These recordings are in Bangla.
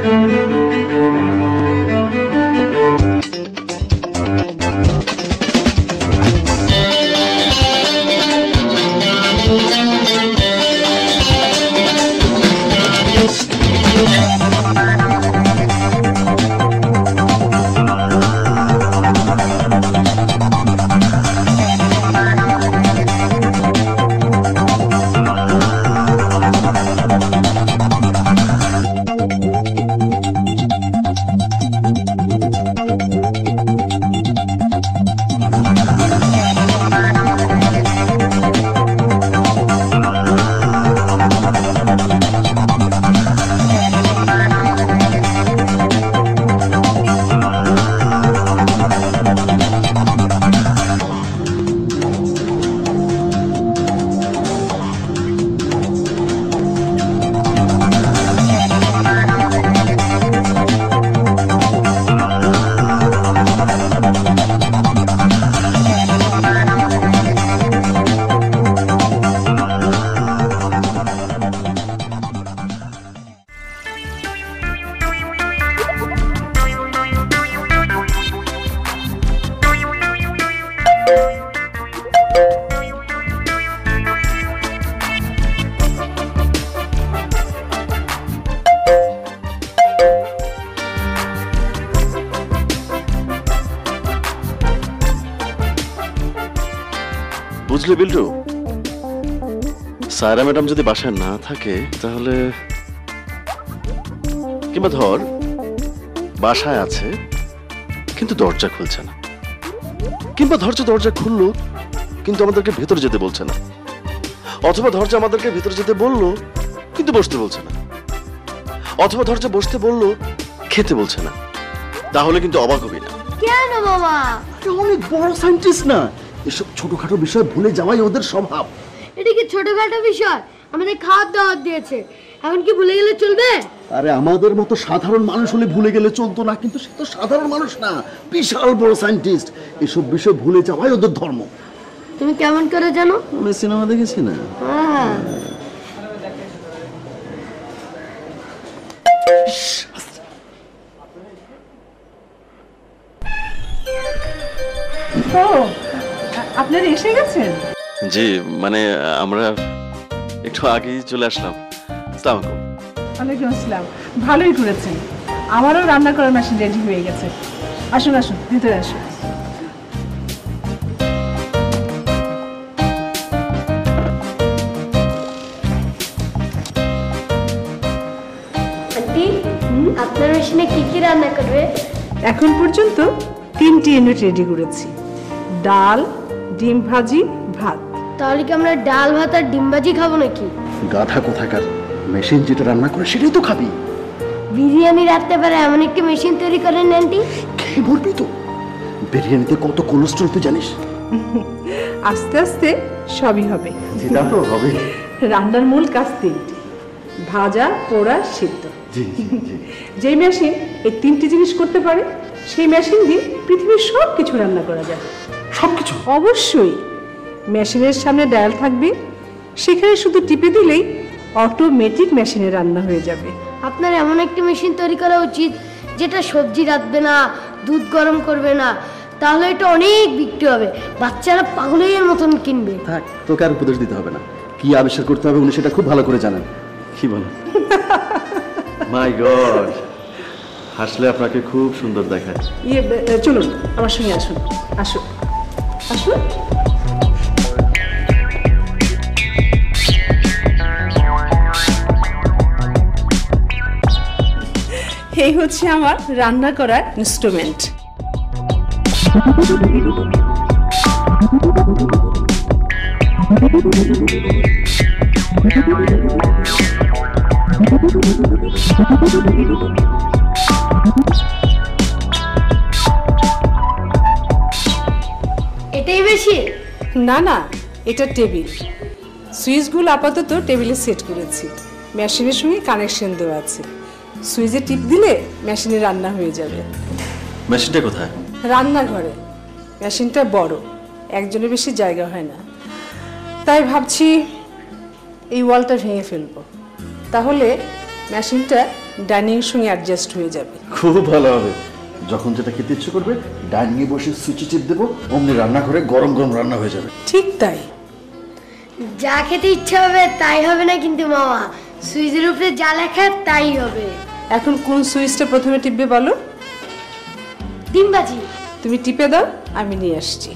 বুঝলি বিল্টু, সায়রা ম্যাডাম যদি বাসায় না থাকে তাহলে, কিংবা ধর বাসায় আছে কিন্তু দরজা খুলছে না, কিংবা ধরছে দরজা খুললো কিন্তু আমাদেরকে ভেতরে যেতে বলছে না, অথবা ধরছে আমাদেরকে ভেতরে যেতে বললো কিন্তু বসতে বলছে না, অথবা ধরছে বসতে বললো খেতে বলছে না, তাহলে কিন্তু অবাক হবি না। কেন বাবা? অনেক বড় সায়েন্টিস্ট না, এসব ছোটখাটো বিষয় ভুলে যাওয়াই ওদের স্বভাব। এটা কি ছোটখাটো বিষয়? আমাদের খাওয়ার দাওয়াত দিয়েছে, এখন কি ভুলে গেলে চলবে? আরে আমাদের মতো সাধারণ মানুষ হলে ভুলে গেলে চলতো না, কিন্তু সে তো সাধারণ মানুষ না, বিশাল বড় সায়েন্টিস্ট। এসব বিষয় ভুলে যাওয়াই ওদের ধর্ম। তুমি কেমন করে জানো? আমি সিনেমা দেখেছি না। হ্যাঁ, আপনারা এসে গেছেন? জি, মানে আমরা একটু আগেই চলে আসলাম। আসসালামু আলাইকুম। ওয়ালাইকুম আসসালাম। ভালোই করেছেন, আমারও রান্না করার মেশিন রেডি হয়ে গেছে। আসুন আসুন, ভিতরে আসুন। আন্টি, আপনার মেশিনে কি কি রান্না করবে? এখন পর্যন্ত 3টি ইউনিট রেডি করেছি, ডাল, ডিম ভাজি, ভাত। তাহলে কি আমরা ডাল ভাত আর ডিম ভাজি খাবো নাকি? গাধা কোথাকার, মেশিন যেটা রান্না করে সেটাই তো খাবি। বিরিয়ানি রাখতে পারে এমন একটা মেশিন তৈরি করেন আন্টি। খেয়ে বলবি তো, বিরিয়ানিতে কত কোলেস্ট্রল তুই জানিস? আস্তে আস্তে সবই হবে। যেটা তো হবে। রান্নার মূল কাজ 3টি, ভাজা, পোড়া, সিদ্ধ। জি জি জি। যেই মেশিন এই 3টি জিনিস করতে পারে সেই মেশিন দিয়ে পৃথিবীর সব কিছু রান্না করা যায়। সবকিছু? অবশ্যই। মেশিনের সামনে ডায়াল থাকবে, সেখানে শুধু টিপে দিলেই অটোমেটিক মেশিনে রান্না হয়ে যাবে। আপনার এমন একটা মেশিন তৈরি করা উচিত যেটা সবজি রাখবে না, দুধ গরম করবে না, তাহলে এটা অনেক বিক্রি হবে, বাচ্চারা পাগলের মতন কিনবে। থাক, তোকে আর উপদেশ দিতে হবে না, কি আবিষ্কার করতে হবে উনি সেটা খুব ভালো করে জানেন। কি বলেন? মাই গড, হাসলে আপনাকে খুব সুন্দর দেখায়। চলুন আমার সঙ্গে আসুন, আসুন আসুন। এই হচ্ছে আমার রান্না করার ইনস্ট্রুমেন্ট। এটাই বেশি? না না, এটা টেবিল। সুইচগুলো আপাতত টেবিলে সেট করেছি, মেশিনের সঙ্গে কানেকশন দেওয়া আছে। সুইচে টিপ দিলে মেশিনে রান্না হয়ে যাবে। মেশিনটা কোথায়? রান্নাঘরে। মেশিনটা বড়, একজনের বেশি জায়গা হয় না, তাই ভাবছি এই ওয়ালটা ভেঙে ফেলবো, তাহলে মেশিনটা ডাইনিং এর সঙ্গে অ্যাডজাস্ট হয়ে যাবে। খুব ভালো হবে। যখন যেটা খেতে ইচ্ছে করবে ডাইনিং এ বসে সুইচে টিপ দেবো, অমনি রান্না করে গরম গরম রান্না হয়ে যাবে। ঠিক তাই। যা খেতে ইচ্ছা হবে তাই হবে না কিন্তু মামা, সুইচের উপরে যা লেখা তাই হবে। এখন কোন সুইচটা প্রথমে টিপবে বলো? ডিমবাজি। তুমি টিপে দাও, আমি নিয়ে আসছি।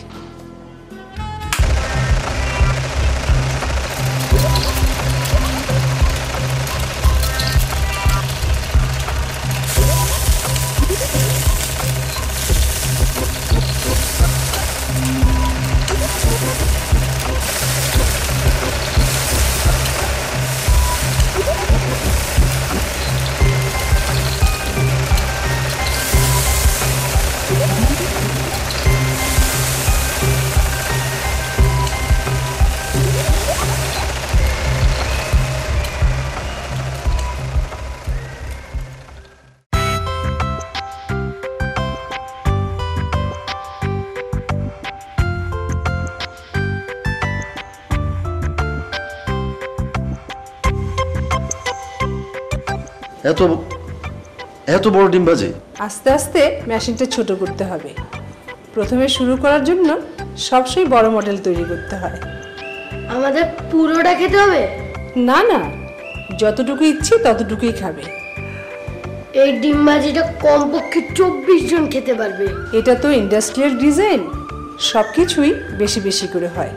এত এত বড় ডিমবাজি? আস্তে আস্তে মেশিনটা ছোট করতে হবে। প্রথমে শুরু করার জন্য সবসময় বড় মডেল তৈরি করতে হয়। আমাদের পুরোটা খেতে হবে? না না, যতটুকু ইচ্ছে ততটুকুই খাবে। এই ডিমবাজিটা কমপক্ষে 24 জন খেতে পারবে। এটা তো ইন্ডাস্ট্রিয়াল ডিজাইন, সব কিছুই বেশি বেশি করে হয়।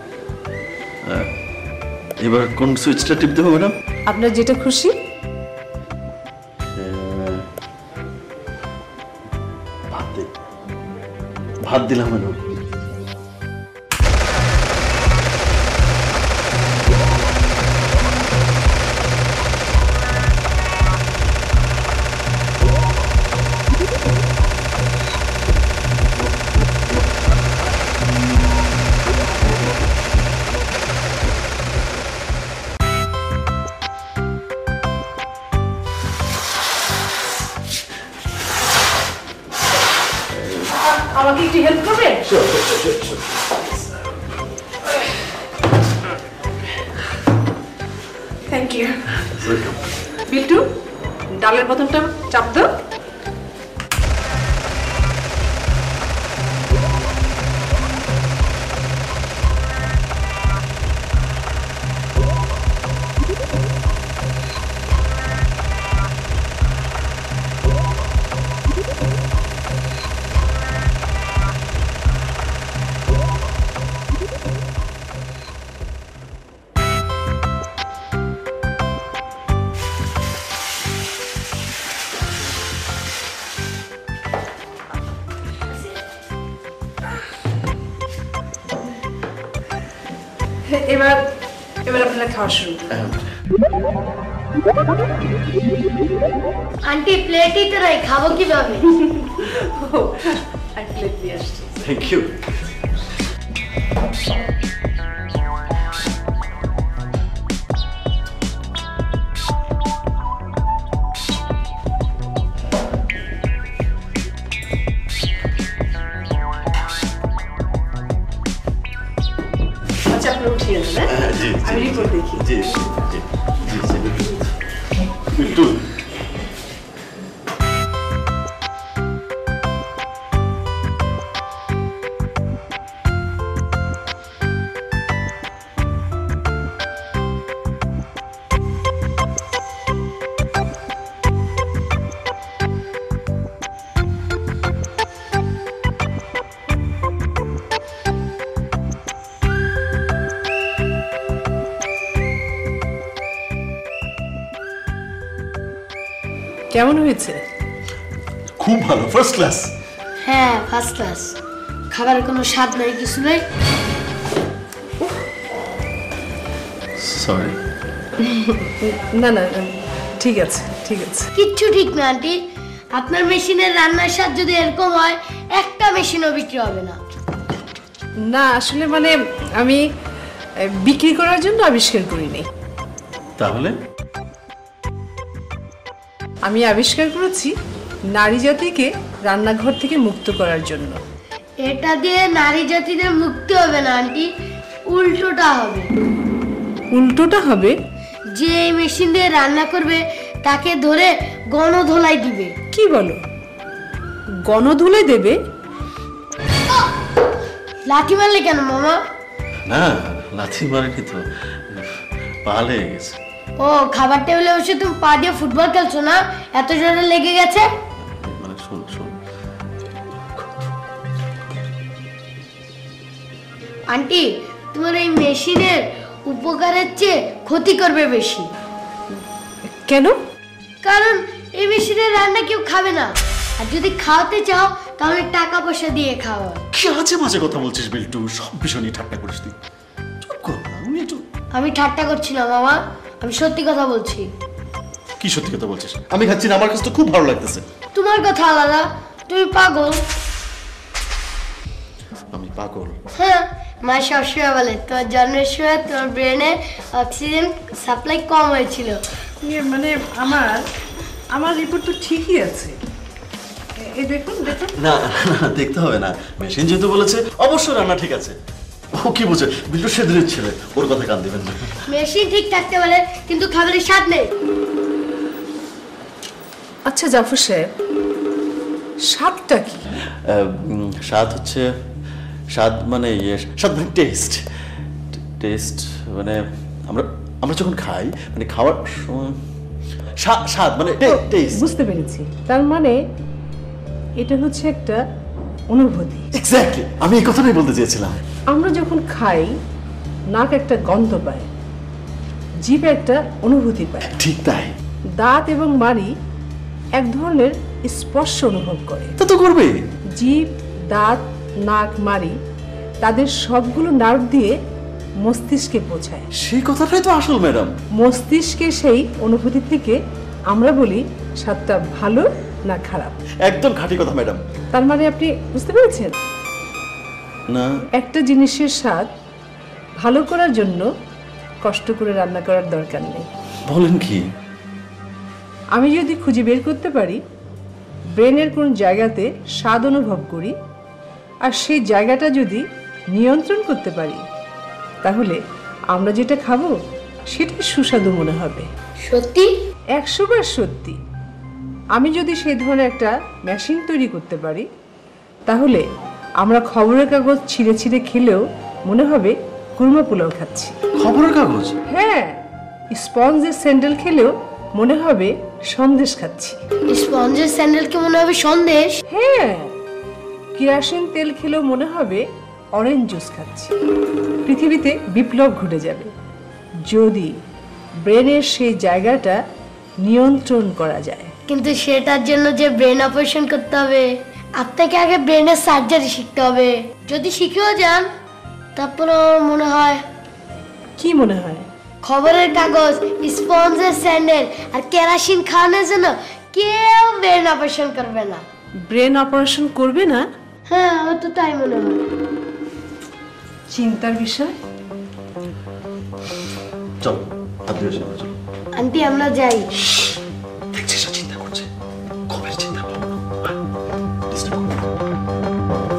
এবার কোন সুইচটা টিপতে হবে ম্যাডাম? আপনার যেটা খুশি। ভাত দিলাম ম্যাডাম। আমাকে একটু হেল্প করবে? Thank you. বিল্টু, ডালের বোতলটা চাপ দাও। এবার এবার আপনারা খাওয়া শুরু। আন্টি প্লেটই তো নাই, খাবো কিভাবে? আমি প্লেট দিয়ে আসছি। Thank you. আচ্ছা, আপনি উঠিয়ে দেন। আমি রিপোর্ট দেখি। জি জি জি জি। বিল্টু, কেমন হয়েছে? খুব ভালো, ফার্স্ট ক্লাস। হ্যাঁ, ফার্স্ট ক্লাস। খাবারের কোনো স্বাদ নাই, কিছু নাই। সরি। না না, ঠিক আছে ঠিক আছে। কিচ্ছু ঠিক না আন্টি, আপনার মেশিনের রান্নার স্বাদ যদি এরকম হয় একটা মেশিনও বিক্রি হবে না। না আসলে মানে আমি বিক্রি করার জন্য আবিষ্কার করিনি। তাহলে আমি আবিষ্কার করেছি নারী জাতিকে রান্নাঘর থেকে মুক্ত করার জন্য। এটা দিয়ে নারী জাতিদের মুক্তি হবে না আন্টি, উল্টোটা হবে। উল্টোটা হবে? যে এই মেশিন দিয়ে রান্না করবে তাকে ধরে গণধোলাই দিবে। কি বলো, গণধুলে দেবে? লাঠি মারলে কেন মামা? না, লাথি মারেনি তো, পা লেগে গেছে। ও, খাবার টেবিলে বসে তুমি পা দিয়ে ফুটবল খেলছো না, এত জোরে লেগে গেছে? মানে শোন শোন, আন্টি, তোমার এই মেশিনের উপকারের চেয়ে ক্ষতি করবে বেশি। কেন? কারণ এই মেশিনের রান্না কেউ খাবে না, আর যদি খাওয়াতে চাও তাহলে টাকা পয়সা দিয়ে খাওয়া। কি আছে মাঝে কথা বলছিস বিল্টু? সব বিষয় নিয়ে ঠাট্টা করিস তুই। চুপ কর না, উনি একটু। আমি ঠাট্টা করছি না মামা, আমি সত্যি কথা বলছি। কি সত্যি কথা বলছিস? আমি খাচ্ছি না, আমার কাছে তো খুব ভালো লাগতেছে। তোমার কথা আলাদা, তুমি পাগল। আমি পাগল? হ্যাঁ, মা সবসময় বলে তোমার জন্মের সময় তোমার ব্রেনে অক্সিজেন সাপ্লাই কম হয়েছিল। মানে আমার আমার রিপোর্ট তো ঠিকই আছে। এই দেখুন দেখুন। না না, দেখতে হবে না, মেশিন যেহেতু বলেছে অবশ্যই রান্না ঠিক আছে। ও কি বুঝে? বিল্টু সেদিনের ছেলে, ওর কথা কান দিবেন না। মেশিন ঠিক থাকতে পারে কিন্তু খাবারের স্বাদ নেই। আচ্ছা জাফর সাহেব, স্বাদটা কি? স্বাদ হচ্ছে, স্বাদ মানে স্বাদ মানে টেস্ট। টেস্ট মানে আমরা আমরা যখন খাই, মানে খাওয়ার সময় স্বাদ মানে টেস্ট। বুঝতে পেরেছি, তার মানে এটা হচ্ছে একটা অনুভূতি। এক্স্যাক্টলি, আমি এই কথাটাই বলতে চেয়েছিলাম। আমরা যখন খাই, নাক একটা গন্ধ পায়, জিভ একটা অনুভূতি পায়, ঠিক তাই। দাঁত এবং মাড়ি এক ধরনের স্পর্শ অনুভব করে। তা তো করবে। জিভ, দাঁত, নাক, মাড়ি তাদের সবগুলো নার্ভ দিয়ে মস্তিষ্কে পৌঁছায়। সেই কথাটাই তো আসল ম্যাডাম। মস্তিষ্কে সেই অনুভূতি থেকে আমরা বলি স্বাদটা ভালো না খারাপ। একদম খাঁটি কথা ম্যাডাম। তার মানে আপনি বুঝতে পেরেছেন, না, একটা জিনিসের স্বাদ ভালো করার জন্য কষ্ট করে রান্না করার দরকার নেই। বলেন কি? আমি যদি খুঁজে বের করতে পারি ব্রেনের কোন জায়গাতে স্বাদ অনুভব করি, আর সেই জায়গাটা যদি নিয়ন্ত্রণ করতে পারি, তাহলে আমরা যেটা খাবো সেটাই সুস্বাদু মনে হবে। সত্যি? 100বার সত্যি। আমি যদি সেই ধরনের একটা মেশিন তৈরি করতে পারি, তাহলে আমরা খবরের কাগজ ছিঁড়ে ছিঁড়ে খেলেও মনে হবে কুরমা পোলাও খাচ্ছি। খবরের কাগজ? হ্যাঁ, স্পঞ্জের স্যান্ডেল খেলেও মনে হবে সন্দেশ খাচ্ছি। স্পঞ্জের স্যান্ডেলকে মনে হবে সন্দেশ? হ্যাঁ, কেরোসিন তেল খেলেও মনে হবে অরেঞ্জ জুস খাচ্ছি। পৃথিবীতে বিপ্লব ঘটে যাবে যদি ব্রেনের সেই জায়গাটা নিয়ন্ত্রণ করা যায়। কিন্তু সেটার জন্য যে ব্রেন অপারেশন করতে হবে, আপনাকে আগে ব্রেনের সার্জারি শিখতে হবে। যদি শিখেও যান, তারপর মনে হয়। কি মনে হয়? খবরের কাগজ, স্পঞ্জের স্যান্ডেল আর কেরোসিন খাওয়ানোর জন্য কেউ ব্রেন অপারেশন করবে না। ব্রেন অপারেশন করবে না? হ্যাঁ, আমার তো তাই মনে হয়। চিন্তার বিষয়। চল, হাত ধুয়ে আসি, চল। আন্টি, আমরা যাই। দেখছিস ও চিন্তা করছে, খবরের চিন্তা করবো না। Disturb করবো না।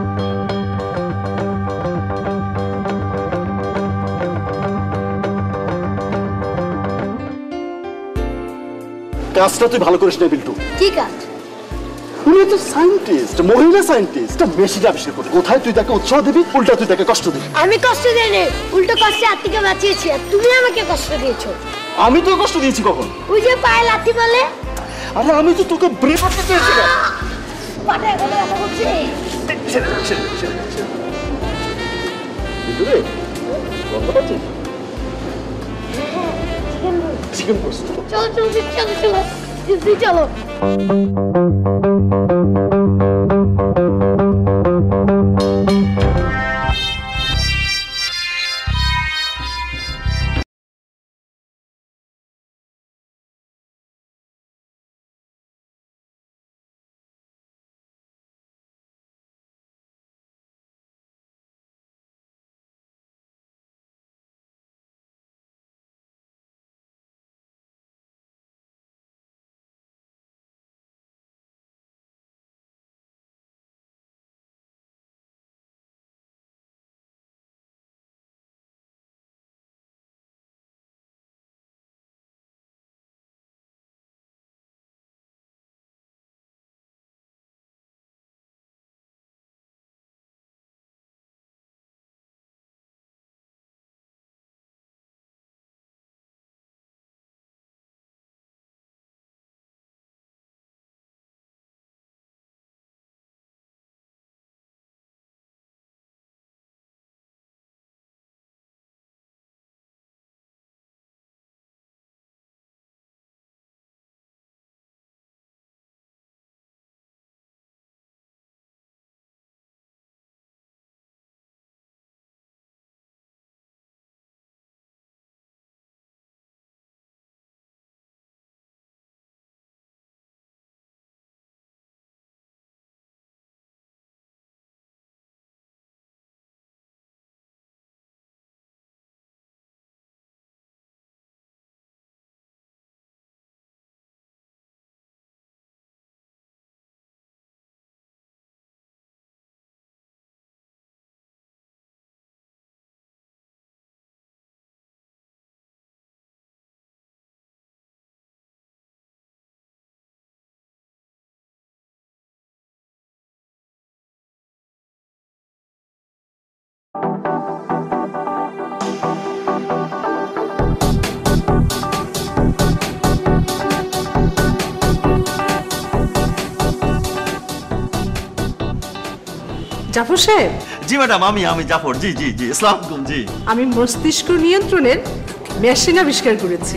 কাজটা তুই ভালো করিস না বিল্টু। কি কাজ? উনি তো সায়েন্টিস্ট, মহিলা সায়েন্টিস্ট। মেশিন আবিষ্কার করে কোথায় তুই তাকে উৎসাহ দিবি, উল্টা তুই তাকে কষ্ট দিবি। আমি কষ্ট দিইনি, উল্টো কষ্টে আত্মিকে বাঁচিয়েছি, আর তুমি আমাকে কষ্ট দিয়েছো। আমি তো কষ্ট দিয়েছি কখন? ওই যে পায়ে লাথি মারলে। আরে আমি তো তোকে ব্রেক করতে চেয়েছিলাম। পাটায় গলা ব্যথা করছে। বিল্টু রে, গন্ধ পাচ্ছিস? চিকেন পোস্ট। চলো চলো চলো চলো চলো। জাফর সাহেব, জি ম্যাডাম, আমি জাফর। জি জি জি, আসসালামু আলাইকুম। জি, আমি মস্তিষ্ক নিয়ন্ত্রণের মেশিন আবিষ্কার করেছি।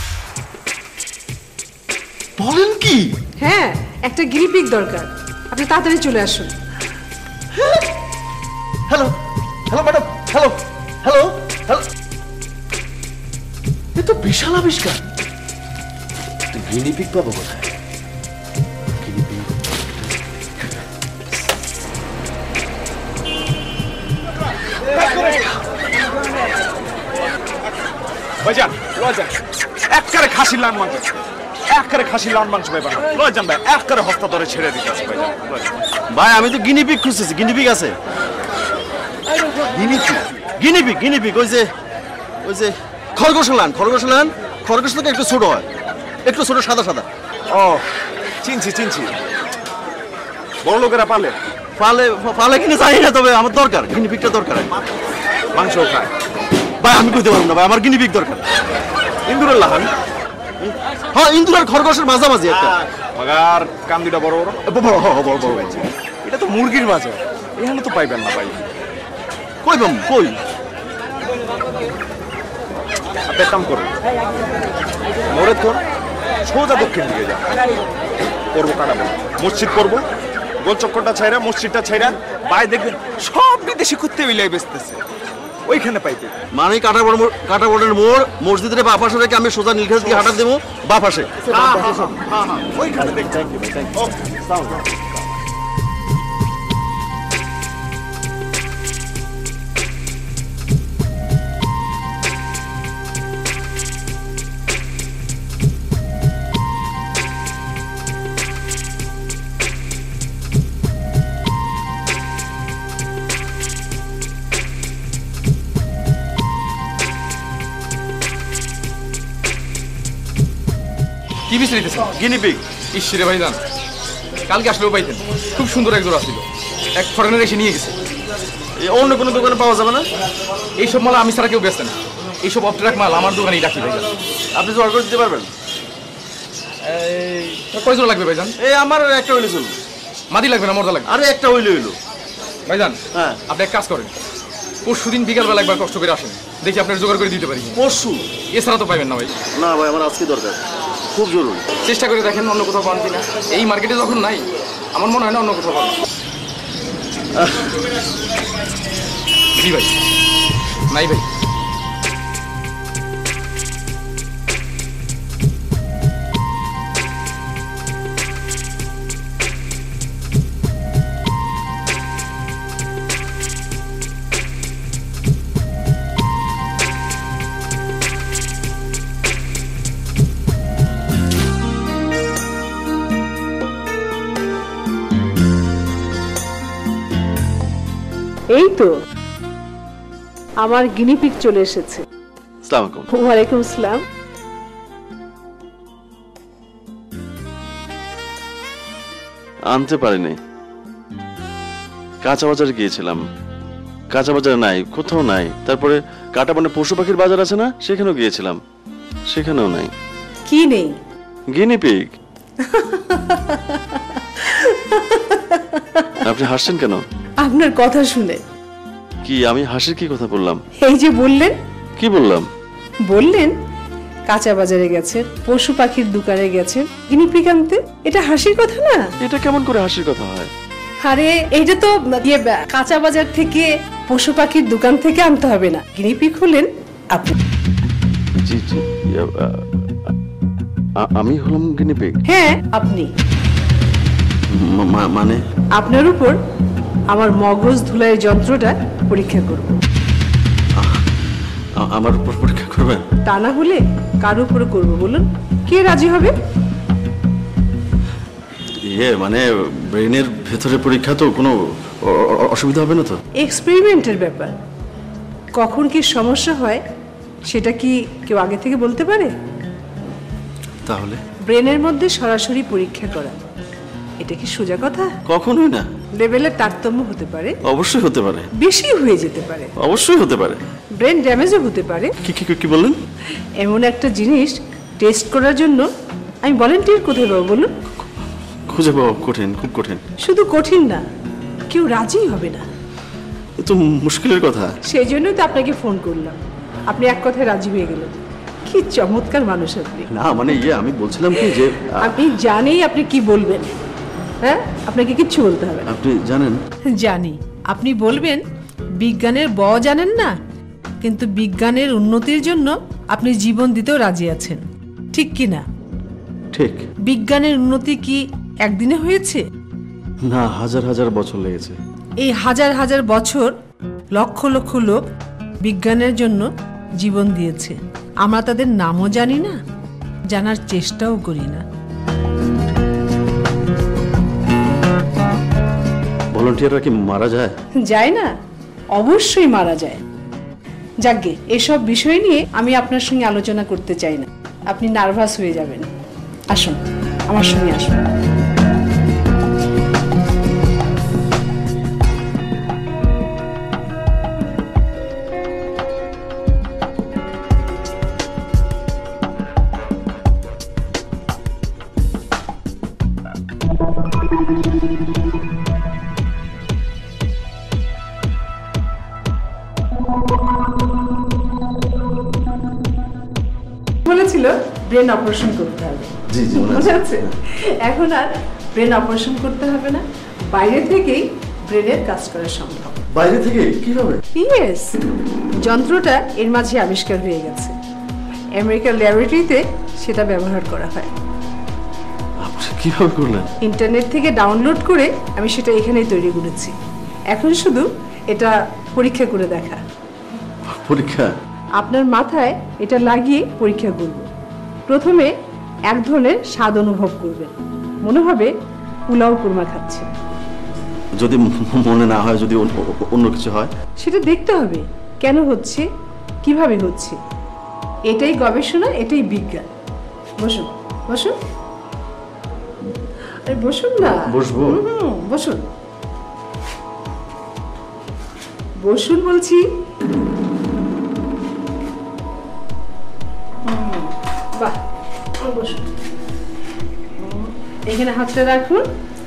বলেন কি? হ্যাঁ, একটা গিনিপিগ দরকার, আপনি তাড়াতাড়ি চলে আসুন। Hello hello madam, hello hello hello, এ তো বিশাল আবিষ্কার। গিনিপিগ পাবো কোথায়? ভাইজান লজান একবারে খাসির লান মাংস, একবারে খাসির লান মাংস ভাইবান লজান ভাই, একবারে হস্তা ধরে ছেড়ে দিতেছে ভাইজান। ভাই আমি তো গিনিপিগ খুঁজতেছি, গিনিপিগ আছে? গিনিপিগ ওই যে খরগোশ লান, খরগোশ থেকে একটু ছোট হয়, একটু ছোট, সাদা সাদা। ও চিনছি, বড় লোকেরা পালে পালে কিনে জানি না, তবে আমার দরকার, গিনিপিগটা দরকার। মাংস খায়। ভাই আমি কইতে পারবো না ভাই, আমার গিনিপিগ দরকার। ইন্দুরের লাহান হ্যাঁ, ইন্দুর আর খরগোশের মাঝামাঝি একটা। মাগার কান দুটা বড় বড়, বড়। এটা তো মুরগির বাজার, এখানে তো পাইবেন না ভাই। কই বাম কই? আপনি এক কাম করুন, মোড়ে তো সোজা দক্ষিণ দিকে যান, পড়বো কাটাবো, মসজিদ পড়বো, গোল চক্করটা ছাইরা, মসজিদটা ছাইরা, বাই দেখবেন সব বিদেশি কুত্তে মিলিয়ে বেচতেছে, ওইখানে পাইবে। মানে কাটাবনের মোড়, মসজিদের বা পাশে রেখে আমি সোজা নীলক্ষেত দিয়ে হাঁটা দেবো বা পাশে। ওইখানে দেখবেন। কি বিশ্রী দিতেছেন? গিনিপিগ। ইসরে ভাইজান, কালকে আসলেও পাইতেন, খুব সুন্দর এক জোড়া ছিল, এক ফরেনার এসে নিয়ে গেছে। অন্য কোনো দোকানে পাওয়া যাবে না? এইসব মাল আমি ছাড়া কেউ বেচতে না, এইসব অফট্রাক মাল আমার দোকানেই রাখি ভাইজান। আপনি জোর করে দিতে পারবেন? কয় জোড়া লাগবে ভাইজান? এই আমার একটা হইলে চলবে। মাদি লাগবে না মর্দা লাগবে? আরে একটা হইলো ভাইজান হ্যাঁ। আপনি এক কাজ করেন, পরশুদিন বিকালবেলা একবার কষ্ট করে আসেন, দেখি আপনার জোগাড় করে দিতে পারি। পরশু? এছাড়া তো পাইবেন না ভাই। না ভাই, আমার আজকে দরকার, খুব জরুরি। চেষ্টা করে দেখেন অন্য কোথাও পান কিনা, এই মার্কেটে যখন নাই আমার মনে হয় না অন্য কোথাও পাবেন। জি ভাই, নাই ভাই। এই তো আমার গিনিপিগ চলে এসেছে। আসসালামু আলাইকুম। ওয়ালাইকুম আসসালাম। আনতে পারিনি, কাঁচা বাজারে গিয়েছিলাম, কাঁচা বাজারে নাই, কোথাও নাই। তারপরে কাটাবনে পশু পাখির বাজার আছে না, সেখানেও গিয়েছিলাম, সেখানেও নাই। কি নেই? গিনিপিগ। আপনি হাসছেন কেন? আপনার কথা শুনে। কি আমি হাসির কি কথা বললাম? এই যে বললেন। কি বললাম? বললেন কাঁচা বাজারে গেছেন, পশু পাখির দোকানে গেছেন, গিনিপিগ আনতে। এটা হাসির কথা না? এটা কেমন করে হাসির কথা হয়? আরে এইটা তো কাঁচা বাজার থেকে পশু পাখির দোকান থেকে আনতে হবে না, গিনিপিগ হলেন আপনি। জি জি, আমি হলাম গিনিপিগ? হ্যাঁ আপনি। মানে? আপনার উপর আমার মগজ ধুলাইয়ের যন্ত্রটা পরীক্ষা করব। আমার উপর পরীক্ষা করবেন? তা না হলে কার উপরে করব বলুন? কে রাজি হবে? মানে ব্রেনের ভেতরে পরীক্ষা, তো কোনো অসুবিধা হবে না তো? এক্সপেরিমেন্টের ব্যাপার, কখন কি সমস্যা হয় সেটা কি কেউ আগে থেকে বলতে পারে? তাহলে ব্রেনের মধ্যে সরাসরি পরীক্ষা করা, এটা কি সোজা কথা? কখনোই না। লেভেলের তারতম্য হতে পারে, অবশ্যই হতে পারে, বেশি হয়ে যেতে পারে, অবশ্যই হতে পারে, ব্রেন ড্যামেজও হতে পারে। কি কি কি বললেন? এমন একটা জিনিস টেস্ট করার জন্য আমি ভলেন্টিয়ার কোথায় পাবো বলুন? খুঁজে পাওয়া কঠিন, খুব কঠিন। শুধু কঠিন না, কেউ রাজি হবে না। এ তো মুশকিলের কথা। সেই জন্যই তো আপনাকে ফোন করলাম, আপনি এক কথায় রাজি হয়ে গেলেন। কি চমৎকার মানুষ আপনি। না মানে আমি বলছিলাম কি যে আপনি জানেই আপনি কি বলবেন। হ্যাঁ, আপনাকে কিচ্ছু বলতে হবে না। আপনি জানেন জানি আপনি বলবেন বিজ্ঞানের ব জানেন না, কিন্তু বিজ্ঞানের উন্নতির জন্য আপনি জীবন দিতেও রাজি আছেন, ঠিক কি না? ঠিক। বিজ্ঞানের উন্নতি কি একদিনে হয়েছে? না, হাজার হাজার বছর লেগেছে। এই হাজার হাজার বছর লক্ষ লক্ষ লোক বিজ্ঞানের জন্য জীবন দিয়েছে। আমরা তাদের নামও জানি না, জানার চেষ্টাও করি না। ভলান্টিয়াররা কি মারা যায়? যায় না, অবশ্যই মারা যায়। যাকগে, এসব বিষয় নিয়ে আমি আপনার সঙ্গে আলোচনা করতে চাই না, আপনি নার্ভাস হয়ে যাবেন। আসুন, আমার সঙ্গে আসুন। বলেছিল ব্রেন অপারেশন করতে হবে। জি জি মনে মনে আছে। আছে? এখন আর ব্রেন অপারেশন করতে হবে না, বাইরে থেকেই ব্রেনের কাজ করা সম্ভব। বাইরে থেকে কিভাবে? ইয়েস, যন্ত্রটা এর মাঝে আবিষ্কার হয়ে গেছে। আমেরিকার ল্যাবরেটরিতে সেটা ব্যবহার করা হয়। আপনি কিভাবে করলেন? ইন্টারনেট থেকে ডাউনলোড করে আমি সেটা এখানেই তৈরি করেছি। এখন শুধু এটা পরীক্ষা করে দেখা। পরীক্ষা? আপনার মাথায় এটা লাগিয়ে পরীক্ষা করব। প্রথমে এক ধরনের স্বাদ অনুভব করবেন, মনে হবে পোলাও কুরমা খাচ্ছেন। যদি মনে না হয়, যদি অন্য কিছু হয়? সেটা দেখতে হবে কেন হচ্ছে, কিভাবে হচ্ছে। এটাই গবেষণা, এটাই বিজ্ঞান। বসুন বসুন, আরে বসুন না। বসবো? বসুন বসুন বলছি। বাহ, বসুন। এখানে হাতটা রাখুন।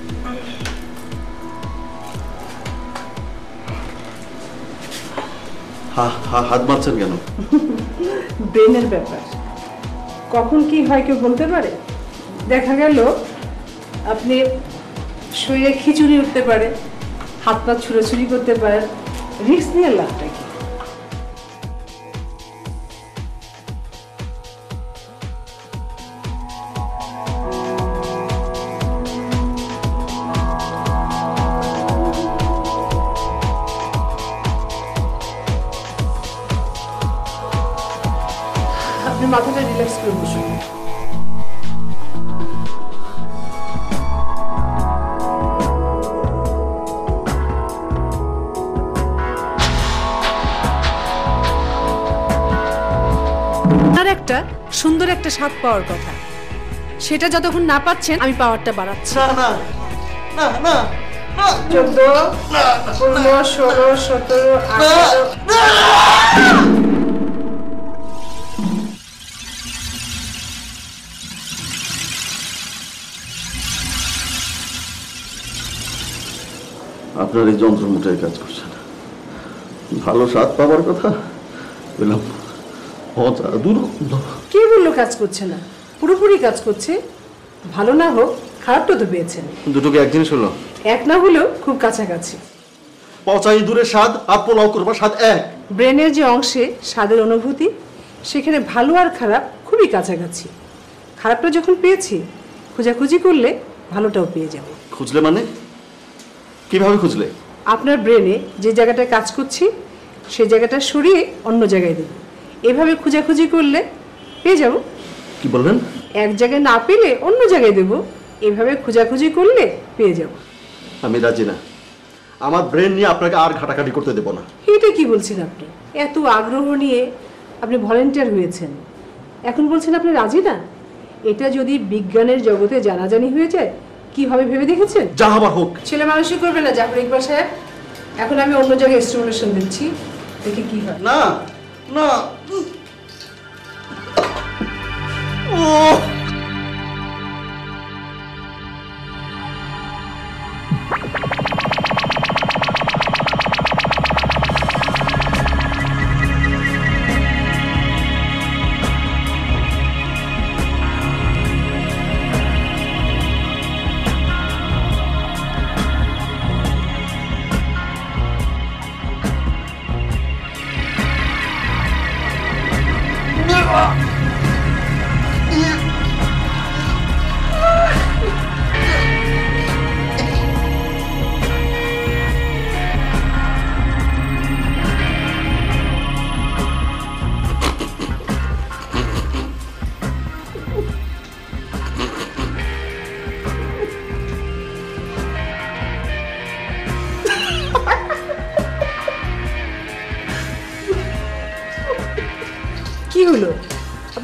হাত মারছেন কেন? ব্রেনের ব্যাপার, কখন কি হয় কেউ বলতে পারে। দেখা গেল আপনি শরীরে খিচুড়ি উঠতে পারে, হাত পা ছুড়োছুড়ি করতে পারেন, রিস্ক নিয়ে লাভটা কি? আপনি মাথাটা রিল্যাক্স করে বসুন। আর একটা সুন্দর একটা স্বাদ পাওয়ার কথা, সেটা যতক্ষণ না পাচ্ছেন আমি পাওয়ারটা বাড়াচ্ছি। না না না না 14, 15, 16, 17, 18। আপনার এই যন্ত্র মোটেই কাজ করছে না। ভালো স্বাদ পাওয়ার কথা বললাম, দূর। কে বললো কাজ করছে না? পুরোপুরি কাজ করছে। ভালো না হোক, খারাপটা তো পেয়েছেন। দুটোকে এক জিনিস হলো? এক না হলেও খুব কাছাকাছি। পচা ইঁদুরের স্বাদ আর পোলাও করবার স্বাদ এক। ব্রেনের যে অংশে স্বাদের অনুভূতি, সেখানে ভালো আর খারাপ খুবই কাছাকাছি। খারাপটা যখন পেয়েছি, খোঁজাখুঁজি করলে ভালোটাও পেয়ে যাব। খুঁজলে মানে? কিভাবে খুঁজলে? আপনার ব্রেনে যে জায়গাটায় কাজ করছি, সেই জায়গাটা সরিয়ে অন্য জায়গায় দেব। এভাবে খোঁজাখুঁজি করলে পেয়ে যাব। কি বললেন? এক জায়গায় না পেলে অন্য জায়গায় দেব, এভাবে খোঁজাখুঁজি করলে পেয়ে যাব। আমি রাজি না। আমার ব্রেন নিয়ে আপনাকে আর ঘাটাঘাটি করতে দেব না। এটা কি বলছেন আপনি? এত আগ্রহ নিয়ে আপনি ভলেন্টিয়ার হয়েছেন, এখন বলছেন আপনি রাজি না? এটা যদি বিজ্ঞানের জগতে জানাজানি হয়ে যায়, কি হবে ভেবে দেখেছেন? যা হবার হোক। ছেলে মানুষই করবে না জাফর ইকবাল সাহেব। এখন আমি অন্য জায়গায় স্টিমুলেশন দিচ্ছি, দেখি কি হয়। না না। ও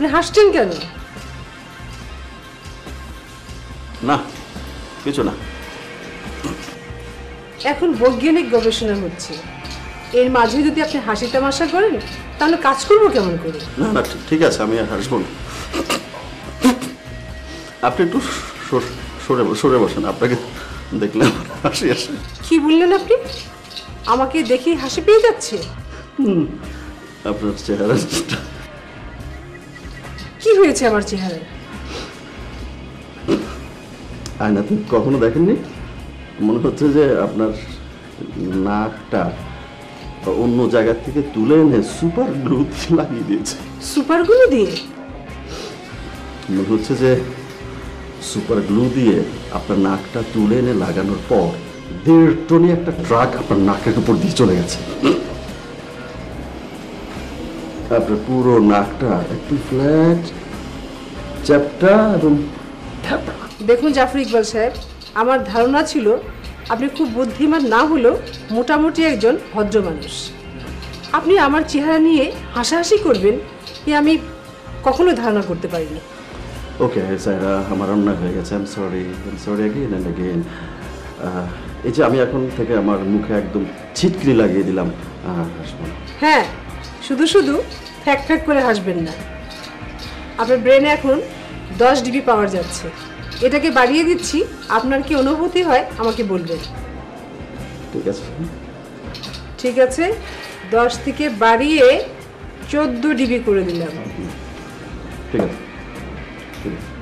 আপনি হাসছেন কেন? না, কিছু না। এখন বৈজ্ঞানিক গবেষণা হচ্ছে, এর মাঝে যদি আপনি হাসি তামাশা করেন তাহলে কাজ করবো কেমন করে? না না, ঠিক আছে, আমি আর হাসবো না। আপনি একটু সরে বসেন, আপনাকে দেখলে আমার হাসি আসে। কি বললেন আপনি? আমাকে দেখে হাসি পেয়ে যাচ্ছে? আপনার চেহারা কি হয়েছে আমার চেহারায়? আয়নাতে কখনো দেখেননি? মনে হচ্ছে যে আপনার নাকটা অন্য জায়গা থেকে তুলে এনে সুপার গ্লু লাগিয়ে দিয়েছে। সুপার গ্লু দিয়ে? মনে হচ্ছে যে সুপার গ্লু দিয়ে আপনার নাকটা তুলে এনে লাগানোর পর 1.5 টনি একটা ট্রাক আপনার নাকের উপর দিয়ে চলে গেছে। আপনার পুরো নাকটা একটু ফ্ল্যাট, চ্যাপ্টা এবং থ্যাপা। দেখুন জাফর ইকবাল সাহেব, আমার ধারণা ছিল আপনি খুব বুদ্ধিমান না হলেও মোটামুটি একজন ভদ্র মানুষ। আপনি আমার চেহারা নিয়ে হাসাহাসি করবেন এ আমি কখনো ধারণা করতে পারিনি। ওকে সাইরা, আমার অন্যায় হয়ে গেছে। I am sorry again and again. এই যে আমি এখন থেকে আমার মুখে একদম ছিটকিরি লাগিয়ে দিলাম, হাসবো না। হ্যাঁ, শুধু শুধু ফ্যাক ফ্যাক করে হাসবেন না। আপনার ব্রেনে এখন 10 ডিবি পাওয়ার যাচ্ছে, এটাকে বাড়িয়ে দিচ্ছি। আপনার কি অনুভূতি হয় আমাকে বলবেন। ঠিক আছে, ঠিক আছে, 10 থেকে বাড়িয়ে 14 ডিবি করে দিলাম। ঠিক আছে, ঠিক আছে।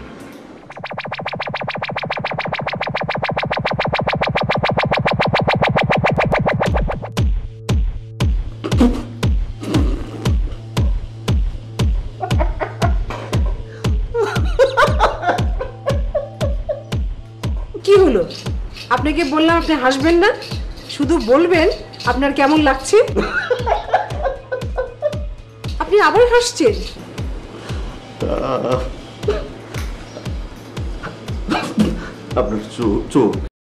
কি হলো? আপনাকে বললাম আপনি হাসবেন না, শুধু বলবেন আপনার কেমন লাগছে। আপনি আবার হাসছেন। আপনার চোখ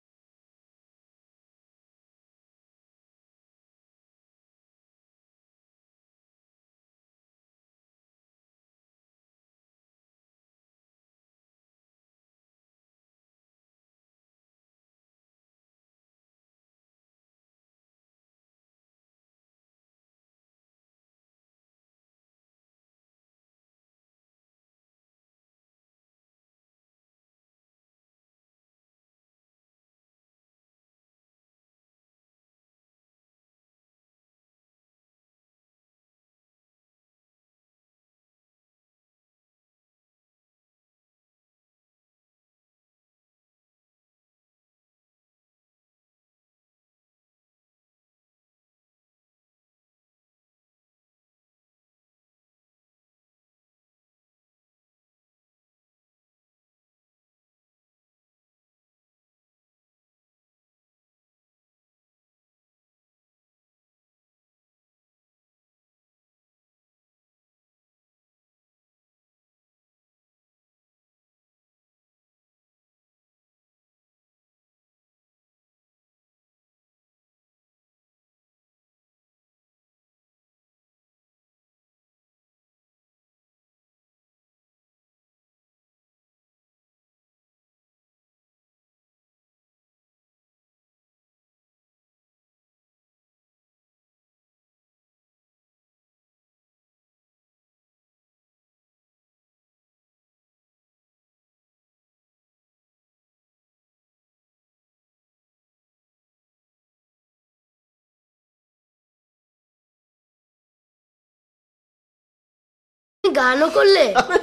গানও করলে?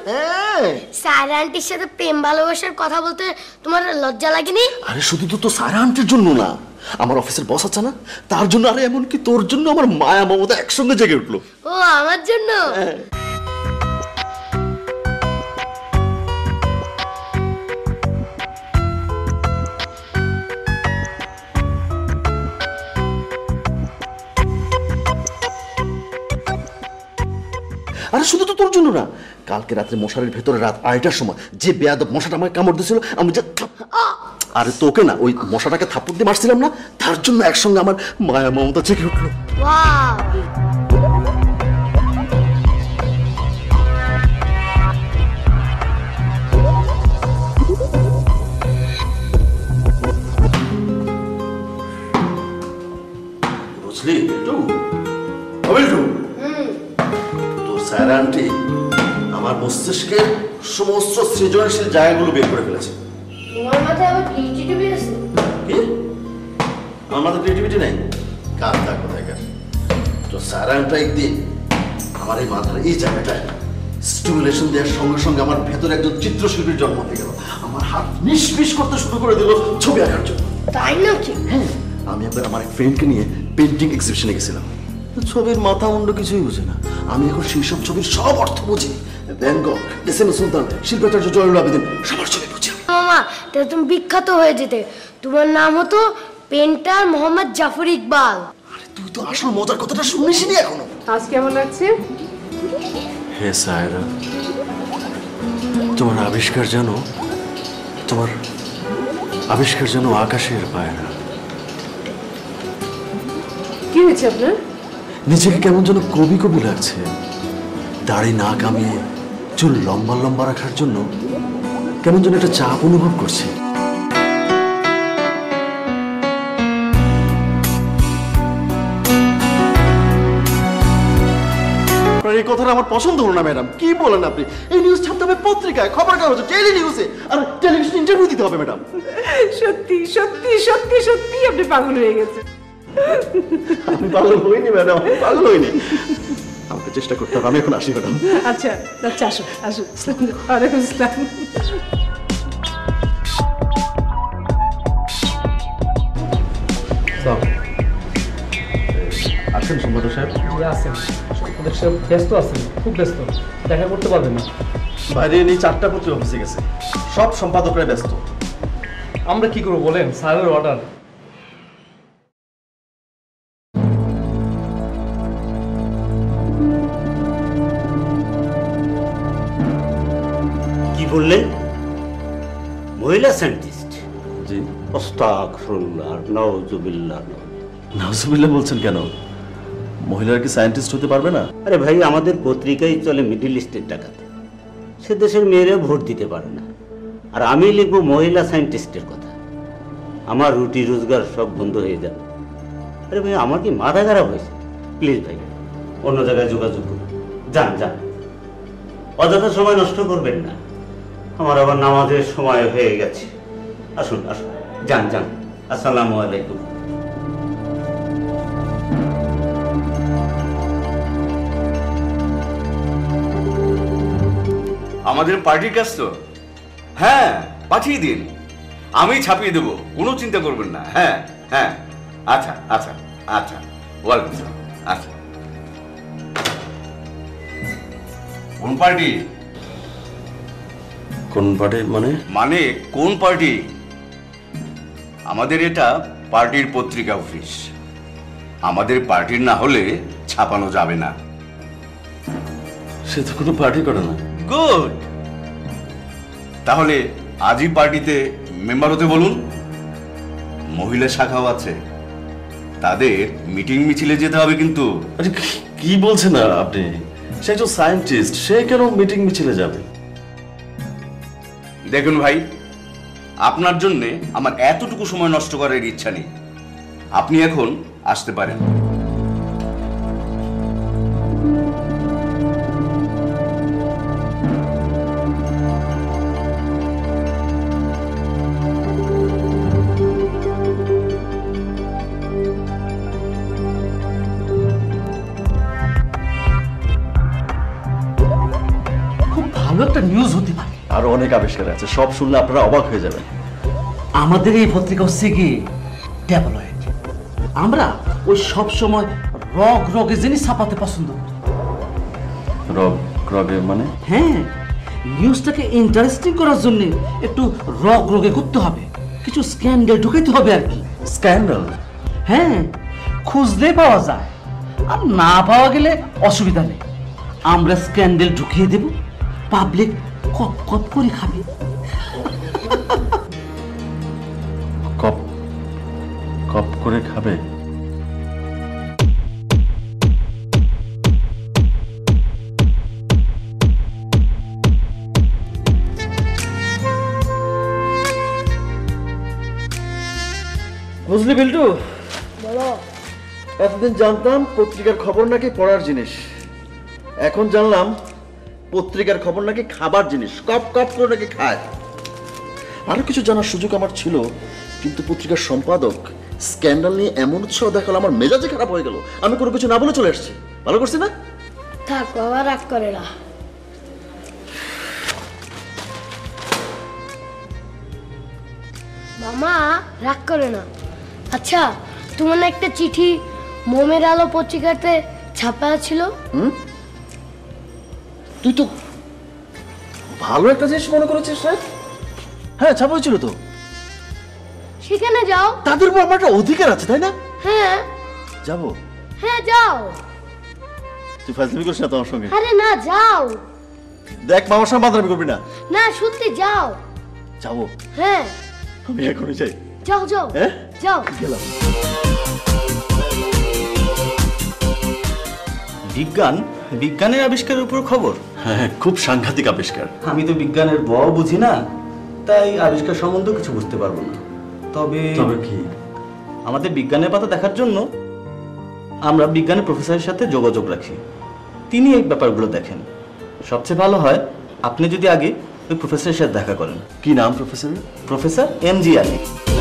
স্যার আন্টির সাথে প্রেম ভালোবাসার কথা বলতে তোমার লজ্জা লাগেনি? আরে শুধু তো সারা আন্টির জন্য না, আমার অফিসের বস আছে না, তার জন্য, আরে এমনকি তোর জন্য আমার মায়া মমতা একসঙ্গে জেগে উঠলো। ও আমার জন্য? আরে শুধু তো তোর জন্য না, কালকে রাত্রে মশারির ভেতরে রাত 2টার সময় যে বেয়াদব মশাটা আমাকে কামড় দিয়েছিল, আমি যে আরে তোকে না, ওই মশাটাকে থাপ্পড় দিয়ে মারছিলাম না, তার জন্য একসঙ্গে আমার মায়া মমতা জেগে উঠলো। ওয়াও! সায়রা আন্টি আমার মস্তিষ্কের সমস্ত সৃজনশীল জায়গাগুলো বের করে ফেলেছে। তোমার মাথায় আবার ক্রিয়েটিভিটি আছে? কি? আমার মাথায় ক্রিয়েটিভিটি নেই? কার তা কোথায় কার? তো সায়রা আন্টি একদিন আমার এই মাথার এই জায়গাটায় স্টিমুলেশন দেওয়ার সঙ্গে সঙ্গে আমার ভেতরে একজন চিত্রশিল্পীর জন্ম হয়ে গেল। আমার হাত নিষ্পিস করতে শুরু করে দিল ছবি আঁকার জন্য। তাই নাকি? হ্যাঁ, আমি একবার আমার এক ফ্রেন্ডকে নিয়ে পেন্টিং এক্সিবিশনে গেছিলাম। তো ছবির মাথা মুন্ড কিছুই বুঝে না। আমি এখন সেই সব ছবির সব অর্থ বুঝি। Van গগ, SM. সুলতান, শিল্পাচার্য জয়নুল আবেদিন, সবার ছবি বুঝি। মামা, তাহলে তুমি বিখ্যাত হয়ে যেতে। তোমার নাম হতো পেন্টার মোহাম্মদ জাফর ইকবাল। আরে তুই তো আসল মজার কথাটা শুনিসনি এখনো। আজ কেমন লাগছে? হে সায়রা, তোমার আবিষ্কার যেন আকাশের পায়রা। কি হয়েছে আপনার? নিজেকে কেমন যেন কবি কবি লাগছে। দাড়ি না কামিয়ে চুল লম্বা লম্বা রাখার জন্য কেমন যেন একটা চাপ অনুভব করছি। এই কথাটা আমার পছন্দ হলো না ম্যাডাম। কি বলেন আপনি? এই নিউজ ছাপতে হবে পত্রিকায়, খবর কাগজে, টেলি নিউজে, আর টেলিভিশন ইন্টারভিউ দিতে হবে ম্যাডাম। সত্যি সত্যি সত্যি সত্যি আপনি পাগল হয়ে গেছেন। আমি পাগল হইনি ম্যাডাম, পাগল হইনি। আমাকে চেষ্টা করতে হবে। আমি এখন আসি ম্যাডাম। আচ্ছা আচ্ছা, আসুন আসুন। ওয়ালাইকুম আসসালাম। আছেন সম্পাদক সাহেব? আছেন, সম্পাদক সাহেব ব্যস্ত আছেন, খুব ব্যস্ত, দেখা করতে পারবেন না। বাইরে নিয়ে 4টা পত্রিকা অফিসে গেছে, সব সম্পাদকরা ব্যস্ত। আমরা কি করবো বলেন, স্যারের অর্ডার। কি বললেন? মহিলা সায়েন্টিস্ট? জি। আস্তাগফিরুল্লাহ, নাউজুবিল্লাহ। নাউজুবিল্লাহ বলছেন কেন? মহিলারা কি সায়েন্টিস্ট হতে পারবে না? আরে ভাই, আমাদের পত্রিকায় চলে মিডল ইস্টের টাকাতে। সে দেশের মেয়েরা ভোট দিতে পারে না, আর আমি লিখবো মহিলা সায়েন্টিস্টের কথা। আমার রুটি রোজগার সব বন্ধ হয়ে যাবে। আরে ভাই, আমার কি মাথা খারাপ হয়েছে? প্লিজ ভাই, অন্য জায়গায় যোগাযোগ করুন। যান যান, অযথা সময় নষ্ট করবেন না। আমার আবার নামাজের সময় হয়ে গেছে। আসুন আসুন, যান যান। আসসালামু আলাইকুম। আমাদের পার্টির কাজ তো, হ্যাঁ পাঠিয়ে দিন, আমি ছাপিয়ে দেবো, কোনো চিন্তা করবেন না। হ্যাঁ হ্যাঁ, আচ্ছা আচ্ছা আচ্ছা, ওয়ালাইকুম আসসালাম। আচ্ছা, কোন পার্টি? কোন পার্টি মানে? মানে কোন পার্টি? আমাদের এটা পার্টির পত্রিকা অফিস। আমাদের পার্টির না হলে ছাপানো যাবে না। সে তো কোনো পার্টি করে না। গুড, তাহলে আজই পার্টিতে মেম্বার হতে বলুন। মহিলা শাখাও আছে, তাদের মিটিং মিছিলে যেতে হবে কিন্তু। আরে কি বলছেন না আপনি? সে একজন সায়েন্টিস্ট, সে কেন মিটিং মিছিলে যাবে? দেখুন ভাই, আপনার জন্যে আমার এতটুকু সময় নষ্ট করার ইচ্ছা নেই। আপনি এখন আসতে পারেন। খুব ভালো একটা নিউজ হতে পারে। আরো অনেক আবিষ্কার আছে, সব শুনলে আপনারা অবাক হয়ে যাবেন। আমাদের এই পত্রিকা হচ্ছে কি ডেভেলপমেন্ট। আমরা ওই সব সময় রগে জিনিস ছাপাতে পছন্দ করি। রগে মানে? হ্যাঁ, নিউজটাকে ইন্টারেস্টিং করার জন্য একটু রগে করতে হবে, কিছু স্ক্যান্ডাল ঢুকাইতে হবে আর কি। স্ক্যান্ডাল? হ্যাঁ, খুঁজলে পাওয়া যায়, আর না পাওয়া গেলে অসুবিধা নেই। আমরা স্ক্যান্ডাল ঢুকিয়ে দেব, পাবলিক কপ কপ করে খাবে। কপ কপ করে খাবে? বুঝলি বিল্টু, বলো। এতদিন জানতাম পত্রিকার খবর নাকি পড়ার জিনিস, এখন জানলাম পত্রিকার খবর নাকি খাবার জিনিস, কপ কপ করে নাকি খায়। আরো কিছু জানার সুযোগ আমার ছিল, কিন্তু পত্রিকার সম্পাদক স্ক্যান্ডাল নিয়ে এমন উৎসাহ দেখালো আমার মেজাজে খারাপ হয়ে গেল। আমি কোনো কিছু না বলে চলে আসছি। ভালো করছি না? থাক বাবা, রাগ করে না। মামা রাগ করে না। আচ্ছা, তোমার না একটা চিঠি মোমের আলো পত্রিকাতে ছাপা ছিল? তুই তো ভালো একটা জিনিস মনে করেছিস রে। হ্যাঁ, ছাপা হয়েছিল তো। সেখানে যাও। তাদের উপর আমার একটা অধিকার আছে, তাই না? হ্যাঁ যাবো। হ্যাঁ যাও। তুই ফাজলামি করিস না তোমার সঙ্গে। আরে না, যাও। দেখ, মামার সঙ্গে বাদরামি করবি না। না সত্যি যাও। যাবো। হ্যাঁ আমি এখনই যাই। যাও যাও। হ্যাঁ যাও। গেলাম। বিজ্ঞানের আবিষ্কারের উপর খবর। হ্যাঁ, খুব সাংঘাতিক আবিষ্কার। আমি তো বিজ্ঞানের বুঝি না, তাই আবিষ্কার সম্বন্ধে কিছু বুঝতে পারবো না। তবে কি? আমাদের বিজ্ঞানের পাতা দেখার জন্য আমরা বিজ্ঞানের প্রফেসরের সাথে যোগাযোগ রাখি। তিনি এই ব্যাপারগুলো দেখেন। সবচেয়ে ভালো হয় আপনি যদি আগে ওই প্রফেসরের সাথে দেখা করেন। কি নাম প্রফেসরের? Professor MG Ali.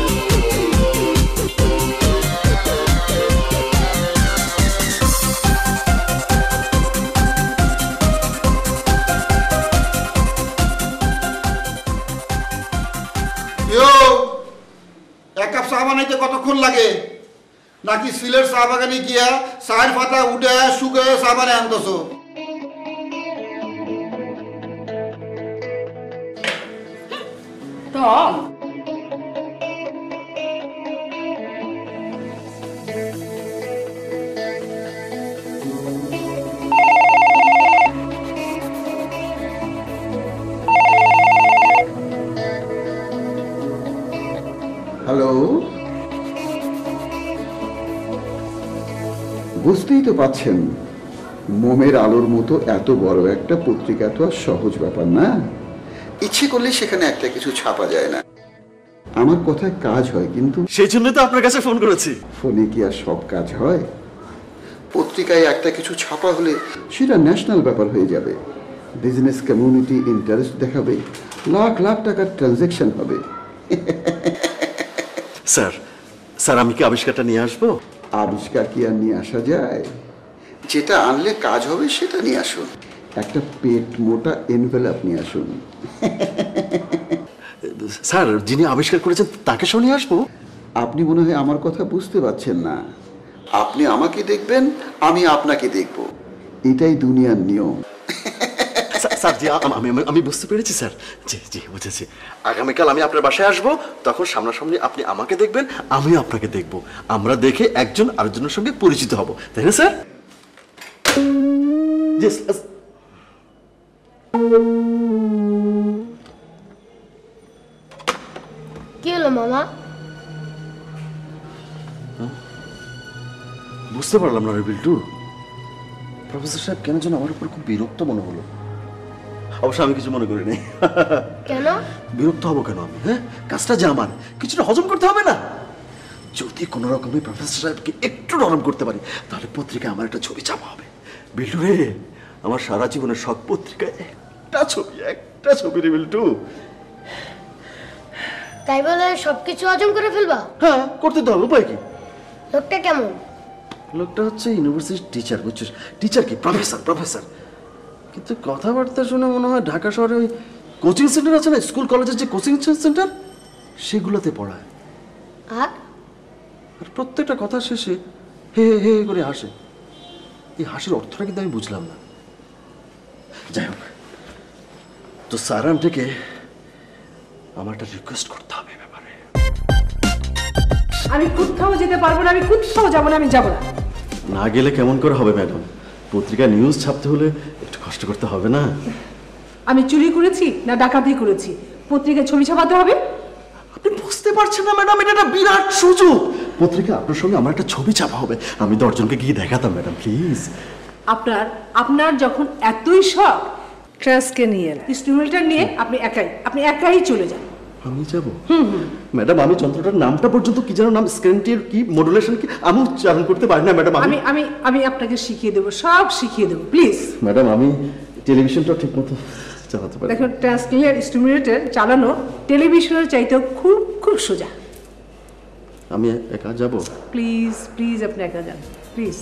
এক কাপ চা বানাইতে কতক্ষণ লাগে? নাকি সিলেট চা বাগানে গিয়া চায়ের পাতা উঠে শুকে চা বানায় আনতেছ? হ্যালো, বুঝতেই তো পাচ্ছেন মোমের আলোর মতো এত বড় একটা পত্রিকা তো আর সহজ ব্যাপার না। ইচ্ছে করলে সেখানে একটা কিছু ছাপা যায় না। আমার কথায় কাজ হয়, কিন্তু সেই জন্য তো আপনার কাছে ফোন করেছি। ফোনে কি আর সব কাজ হয়? পত্রিকায় একটা কিছু ছাপা হলে সেটা ন্যাশনাল ব্যাপার হয়ে যাবে। বিজনেস কমিউনিটি ইন্টারেস্ট দেখাবে, লাখ লাখ টাকার ট্রানজ্যাকশন হবে। স্যার আমি কি আবিষ্কারটা নিয়ে আসবো? আবিষ্কার কি আর নিয়ে আসা যায়? যেটা আনলে কাজ হবে সেটা নিয়ে আসুন। একটা পেট মোটা এনভেলপ নিয়ে আসুন। স্যার, যিনি আবিষ্কার করেছেন তাকে সহ নিয়ে আসবো? আপনি মনে হয় আমার কথা বুঝতে পারছেন না। আপনি আমাকে দেখবেন, আমি আপনাকে দেখব। এটাই দুনিয়ার নিয়ম। স্যার জি, আমি বুঝতে পেরেছি স্যার। জি জি, বুঝেছি। আগামীকাল আমি আপনার বাসায় আসবো, তখন সামনাসামনি আপনি আমাকে দেখবেন, আমিও আপনাকে দেখব। আমরা দেখে একজন আরেকজনের সঙ্গে পরিচিত হব, তাই না স্যার? জি। কি হলো মামা? বুঝতে পারলাম না রে বিল্টু। প্রফেসর সাহেব কেন যেন আমার উপর খুব বিরক্ত মনে হলো। অবশ্য আমি কিছু মনে করি নাই। কেন বিরক্ত হবো কেন আমি? হ্যাঁ, কাজটা যে আমার, কিছুটা হজম করতে হবে না? যদি কোনো রকমে প্রফেসর সাহেবকে একটু নরম করতে পারি, তাহলে পত্রিকায় আমার একটা ছবি চাপা হবে। বিল্টু রে, আমার সারা জীবনের শখ পত্রিকায় একটা ছবি রে বিল্টু। তাই বলে সবকিছু হজম করে ফেলবা? হ্যাঁ, করতে তো হবে, উপায় কি? লোকটা কেমন? লোকটা হচ্ছে ইউনিভার্সিটির টিচার, বুঝছিস? টিচার কি, প্রফেসর। কিন্তু কথাবার্তা শুনে মনে হয় ঢাকা শহরে ওই কোচিং সেন্টার আছে না, স্কুল কলেজের যে কোচিং সেন্টার, সেগুলোতে পড়ায়। আর প্রত্যেকটা কথা শেষে হে হে হে করে হাসে। এই হাসির অর্থটা কিন্তু আমি বুঝলাম না। যাই হোক, তো স্যার আমটাকে আমার একটা রিকোয়েস্ট করতে হবে ব্যাপারে। আমি কোথাও যেতে পারবো না, আমি কোথাও যাবো না, আমি যাবো না। না গেলে কেমন করে হবে ম্যাডাম? পত্রিকা নিউজ ছাপতে হলে একটু কষ্ট করতে হবে না? আমি চুরি করেছি না ডাকাতি করেছি? পত্রিকায় ছবি ছাপাতে হবে? আপনি বুঝতে পারছেন না ম্যাডাম, এটা একটা বিরাট সুযোগ। পত্রিকা আপনার সঙ্গে আমার একটা ছবি ছাপা হবে, আমি 10 জনকে গিয়ে দেখাতাম। Madam please. আপনার যখন এতই শখ, ট্রাস্টকে নিয়ে স্টুডেন্টটা নিয়ে আপনি একাই চলে যান। আমি যাব? ম্যাডাম, আমি যন্ত্রটার নামটা পর্যন্ত কি যেন নাম, স্ক্যানটির কি, মডুলেশন কি, আমি উচ্চারণ করতে পারি না ম্যাডাম। আমি আমি আমি আপনাকে শিখিয়ে দেবো, সব শিখিয়ে দেবো, প্লিজ। ম্যাডাম, আমি টেলিভিশনটা ঠিক মতো চালাতে পারি। দেখো, ট্রান্সক্লিয়ার স্টিমুলেটর চালানো টেলিভিশনের চাইতেও খুব খুব সোজা। আমি একা যাব? প্লিজ প্লিজ, আপনি একা যান প্লিজ।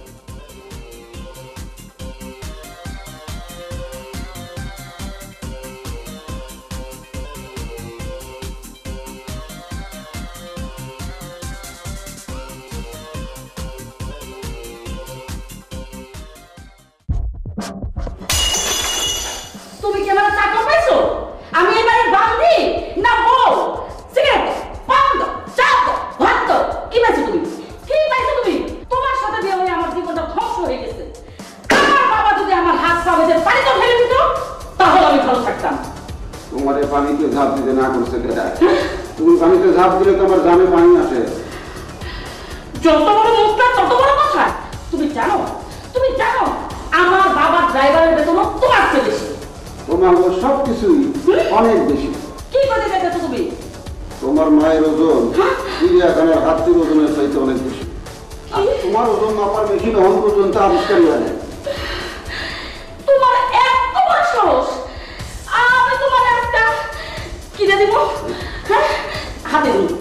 তুমি কি আমার চাকর পাইছো? আমি এবারে বান্দি না বউ? সিগারেট পান দাও, চা দাও, ভাত দাও, কি পাইছো তুমি? কি পাইছো তুমি? তোমার সাথে বিয়ে হয়ে আমার জীবনটা ধ্বংস হয়ে গেছে। আমার বাবা যদি আমার হাত পা বেঁধে পানিতে ফেলে দিত তাহলে আমি ভালো থাকতাম। তোমার পানিতে ঝাঁপ দিতে না করছে কেটা? তুমি পানিতে ঝাঁপ দিলে তো আমার জামে পানি আসে। যত বড় মুখটা তত বড় কথা। তুমি জানো আমার বাবার ড্রাইভারের বেতন তোমার চেয়ে বেশি। তোমার সব কিছুই অনেক বেশি। কি করে দেখেছো তুমি? তোমার মায়ের ওজন চিড়িয়াখানার হাতির ওজনের চাইতে অনেক বেশি। আর তোমার ওজন মাপার মেশিন এখন পর্যন্ত আবিষ্কারই হয় না। তোমার এত বড় সাহস! আমি তোমার একটা কিনে দিব, হ্যাঁ? হাতে দিই।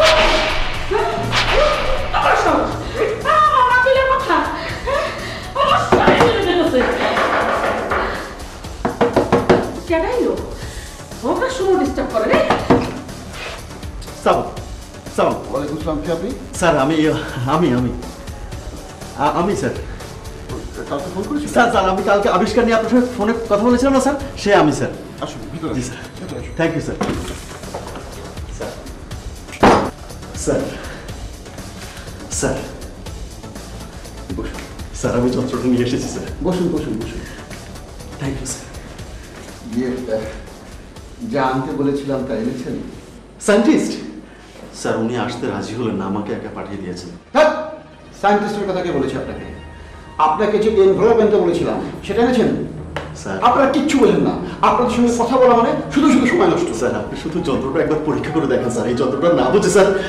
তোমার সাহস! আমার নাতিলের কথা, হ্যাঁ? আমার শরীর চলে যেতেছে। কেডাইলো? ওকে শুনো ডিস্টার্ব করে রে। সালাম। ওয়ালাইকুম আসসালাম। কি আপনি? স্যার, আমি স্যার। কাউকে ফোন করেছি? স্যার, আমি কালকে আবিষ্কার নিয়ে আপনার সাথে ফোনে কথা বলেছিলাম না স্যার, সে আমি স্যার। আসুন ভিতরে। জি sir, thank you sir. Sir, বসুন স্যার, আমি যন্ত্রটা নিয়ে এসেছি স্যার। বসুন। Thank you sir. যা আনতে বলেছিলাম তা এনেছেন? সায়েন্টিস্ট? স্যার, উনি আসতে রাজি হলেন না, আমাকে একা পাঠিয়ে দিয়েছেন। হ্যাঁ, সায়েন্টিস্টের কথা কে বলেছে আপনাকে? আপনাকে যে এনভেলপ আনতে বলেছিলাম সেটা এনেছেন? স্যার, আপনারা কিচ্ছু বলেন না। আপনাদের সঙ্গে কথা বলা মানে শুধু সময় নষ্ট। স্যার, আপনি শুধু যন্ত্রটা একবার পরীক্ষা করে দেখেন স্যার। এই যন্ত্রটা না বুঝে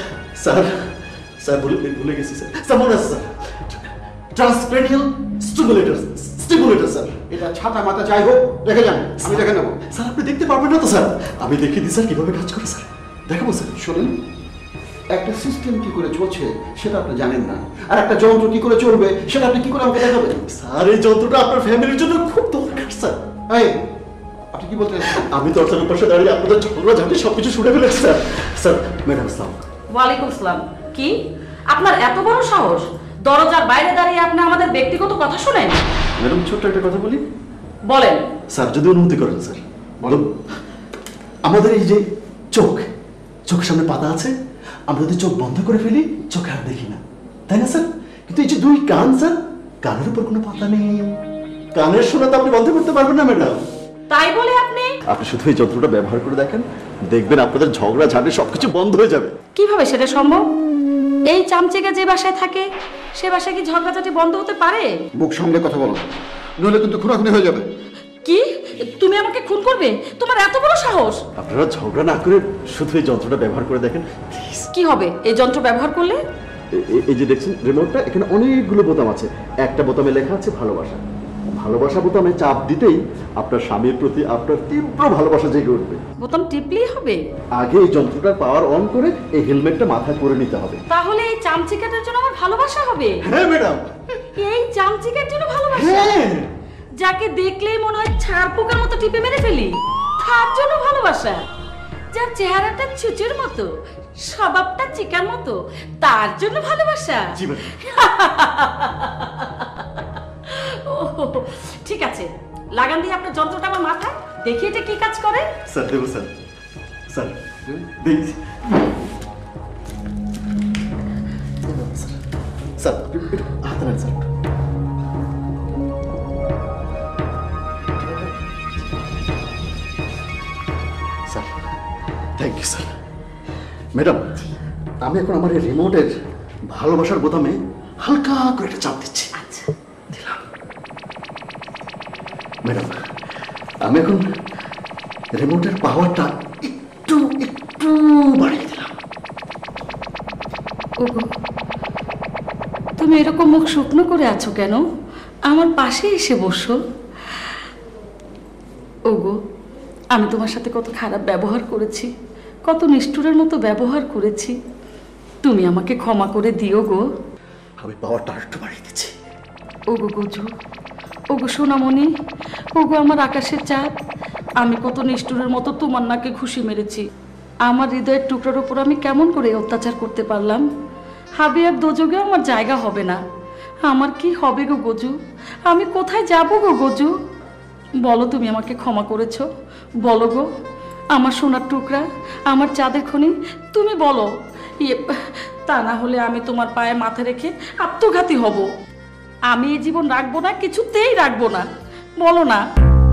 স্যার ভুলে গেছি স্যার। স্যার, মনে আছে স্যার, ট্রান্সক্রেনিয়াল স্টিমুলেটর স্যার। এটা ছাতা মাথা যাই হোক রেখে যান, আমি দেখে নেবো। স্যার, আপনি দেখতে পারবেন না তো স্যার? আমি দেখিয়ে দিই স্যার কিভাবে কাজ করে স্যার, দেখাবো স্যার। শোনেন, একটা সিস্টেম কি করে চলছে সেটা আপনি জানেন না, আর একটা যন্ত্র কি করে চলবে সেটা আপনি কি করে আমাকে দেখাবেন? স্যার, এই যন্ত্রটা আপনার ফ্যামিলির জন্য খুব দরকার স্যার। এই, আপনি কি বলতে চাচ্ছেন? আমি দরজার পাশে দাঁড়িয়ে আপনাদের ঝগড়া ঝাঁটি সবকিছু শুনে ফেলেছি স্যার। স্যার, ম্যাডাম আসসালাম। ওয়ালাইকুম আসসালাম। কি আপনার এত বড় সাহস? দরজার বাইরে দাঁড়িয়ে আপনি আমাদের ব্যক্তিগত কথা শুনেন? ম্যাডাম, ছোট্ট একটা কথা বলি। বলেন। স্যার, যদি অনুমতি করেন স্যার। বলুন। আমাদের এই যে চোখের সামনে পাতা আছে, আমরা যদি চোখ বন্ধ করে ফেলি চোখে আর দেখি না, তাই না স্যার? কিন্তু এই যে দুই কান স্যার, কানের উপর কোনো পাতা নেই, কানের শোনা তো আপনি বন্ধ করতে পারবেন না ম্যাডাম। তাই বলে আপনি শুধু এই যন্ত্রটা ব্যবহার করে দেখেন, দেখবেন আপনাদের ঝগড়া ঝাঁটি সবকিছু বন্ধ হয়ে যাবে। কিভাবে সেটা সম্ভব? এই চামচেকা যে বাসায় থাকে সে বাসায় কি ঝগড়াঝাটি বন্ধ হতে পারে? মুখ সামলে কথা বলো, নইলে কিন্তু খুনাখুনি হয়ে যাবে। কি? তুমি আমাকে খুন করবে? তোমার এত বড় সাহস! আপনারা ঝগড়া না করে শুধু এই যন্ত্রটা ব্যবহার করে দেখেন প্লিজ। কি হবে এই যন্ত্র ব্যবহার করলে? এই যে দেখছেন রিমোটটা, এখানে অনেকগুলো বোতাম আছে। একটা বোতামে লেখা আছে ভালোবাসা। ভালোবাসা বোতামে চাপ দিতেই আপনার স্বামীর প্রতি আপনার তীব্র ভালোবাসা জেগে উঠবে। বোতাম টিপলেই হবে? আগে এই যন্ত্রটার পাওয়ার অন করে এই হেলমেটটা মাথায় পরে নিতে হবে। তাহলে এই চামচিকাটার জন্য আমার ভালোবাসা হবে? হ্যাঁ ম্যাডাম। এই চামচিকার জন্য ভালোবাসা? হ্যাঁ। যাকে দেখলেই মনে হয় ছাড় পোকার মতো টিপে মেরে ফেলি, তার জন্য ভালোবাসা? যার চেহারাটা ছুঁচের মতো, স্বভাবটা চিকার মতো, তার জন্য ভালোবাসা? জি ম্যাডাম। ঠিক আছে, লাগান দিয়ে আপনার যন্ত্রটা আমার মাথায়, দেখি এটা কি কাজ করে। স্যার, দেবো স্যার। স্যার, দেখছি স্যার, হাতে নেন sir. Sir, thank you sir. Madam, আমি এখন আমার এই রিমোটের ভালোবাসার বোতামে হালকা করে একটা চাপ দিচ্ছি। আচ্ছা, দিলাম। ম্যাডাম, আমি এখন রিমোটের পাওয়ারটা একটু ওগো, তুমি এরকম মুখ শুকনো করে আছো কেন? আমার পাশে এসে বসো। ওগো, আমি তোমার সাথে কত খারাপ ব্যবহার করেছি, কত নিষ্ঠুরের মতো ব্যবহার করেছি। তুমি আমাকে ক্ষমা করে দিও গো। আমি পাওয়ারটা আরেকটু বাড়িয়ে দিচ্ছি। ওগো গজু, ওগো সোনামণি, ওগো আমার আকাশের চাঁদ, আমি কত নিষ্ঠুরের মতো তোমার নাকে ঘুষি মেরেছি। আমার হৃদয়ের টুকরার উপর আমি কেমন করে অত্যাচার করতে পারলাম? হাবে আর দোজগে আমার জায়গা হবে না। আমার কি হবে গো গজু? আমি কোথায় যাব গো গজু? বলো, তুমি আমাকে ক্ষমা করেছো? বলো গো আমার সোনার টুকরা, আমার চাঁদের খনি, তুমি বলো। তা না হলে আমি তোমার পায়ে মাথা রেখে আত্মঘাতী হব। আমি এই জীবন রাখবো না, কিছুতেই রাখবো না। বলো না।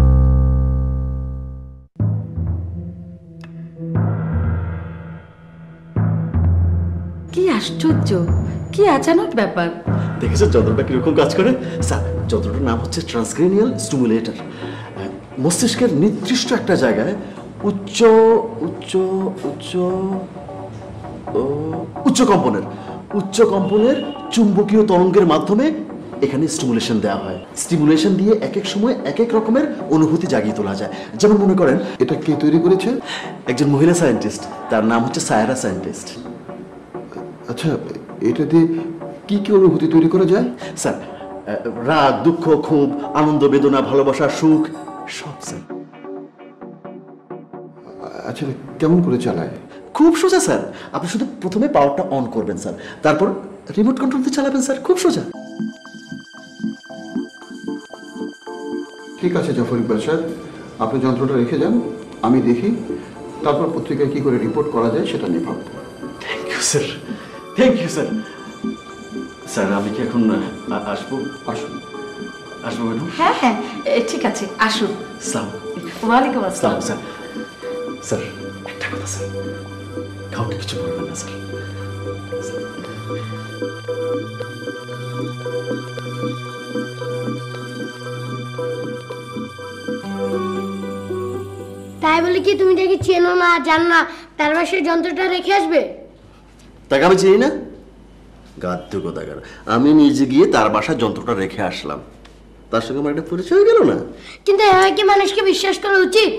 কি আশ্চর্য, কি আচানক ব্যাপার! দেখেছেন যন্ত্রটা কিরকম কাজ করে? স্যার, যন্ত্রটার নাম হচ্ছে ট্রান্সক্রেনিয়াল স্টিমুলেটর। মস্তিষ্কের নির্দিষ্ট একটা জায়গায় উচ্চ উচ্চ উচ্চ উচ্চ কম্পনের চুম্বকীয় তরঙ্গের মাধ্যমে এখানে স্টিমুলেশন দেওয়া হয়। স্টিমুলেশন দিয়ে এক এক সময় এক এক রকমের অনুভূতি জাগিয়ে তোলা যায়। যেমন মনে করেন, এটা কে তৈরি করেছে? একজন মহিলা সায়েন্টিস্ট, তার নাম হচ্ছে সায়রা সায়েন্টিস্ট। আচ্ছা, এটা দিয়ে কি কি অনুভূতি তৈরি করা যায়? স্যার, রাগ, দুঃখ, ক্ষোভ, আনন্দ, বেদনা, ভালোবাসা, সুখ, সব স্যার। আচ্ছা, কেমন করে চালায়? খুব সোজা স্যার। আপনি শুধু প্রথমে পাওয়ারটা অন করবেন স্যার, তারপর রিমোট কন্ট্রোল দিয়ে চালাবেন স্যার। খুব সোজা। ঠিক আছে জাফর ইকবাল সাহেব, আপনি যন্ত্রটা রেখে যান, আমি দেখি, তারপর পত্রিকায় কি করে রিপোর্ট করা যায় সেটা নিয়ে ভাবব। Thank you sir, thank you sir. Sir, আমি কি এখন আসবো? আসুন। আসবো ম্যাডাম? হ্যাঁ হ্যাঁ, ঠিক আছে, আসুন। সালাম। ওয়ালাইকুম আসসালাম। স্যার, স্যার একটা কথা স্যার, কাউকে কিছু বলবেন না স্যার। তাই বলে কি তুমি দেখি চেনো না, জানো না, তার বাসায় যন্ত্রটা রেখে আসবে? তাকে আমি চিনি না? গাদ্য কোথাকার। আমি নিজে গিয়ে তার বাসায় যন্ত্রটা রেখে আসলাম, তার সঙ্গে আমার একটা পরিচয় হয়ে গেল না? কিন্তু এভাবে কি মানুষকে বিশ্বাস করা উচিত?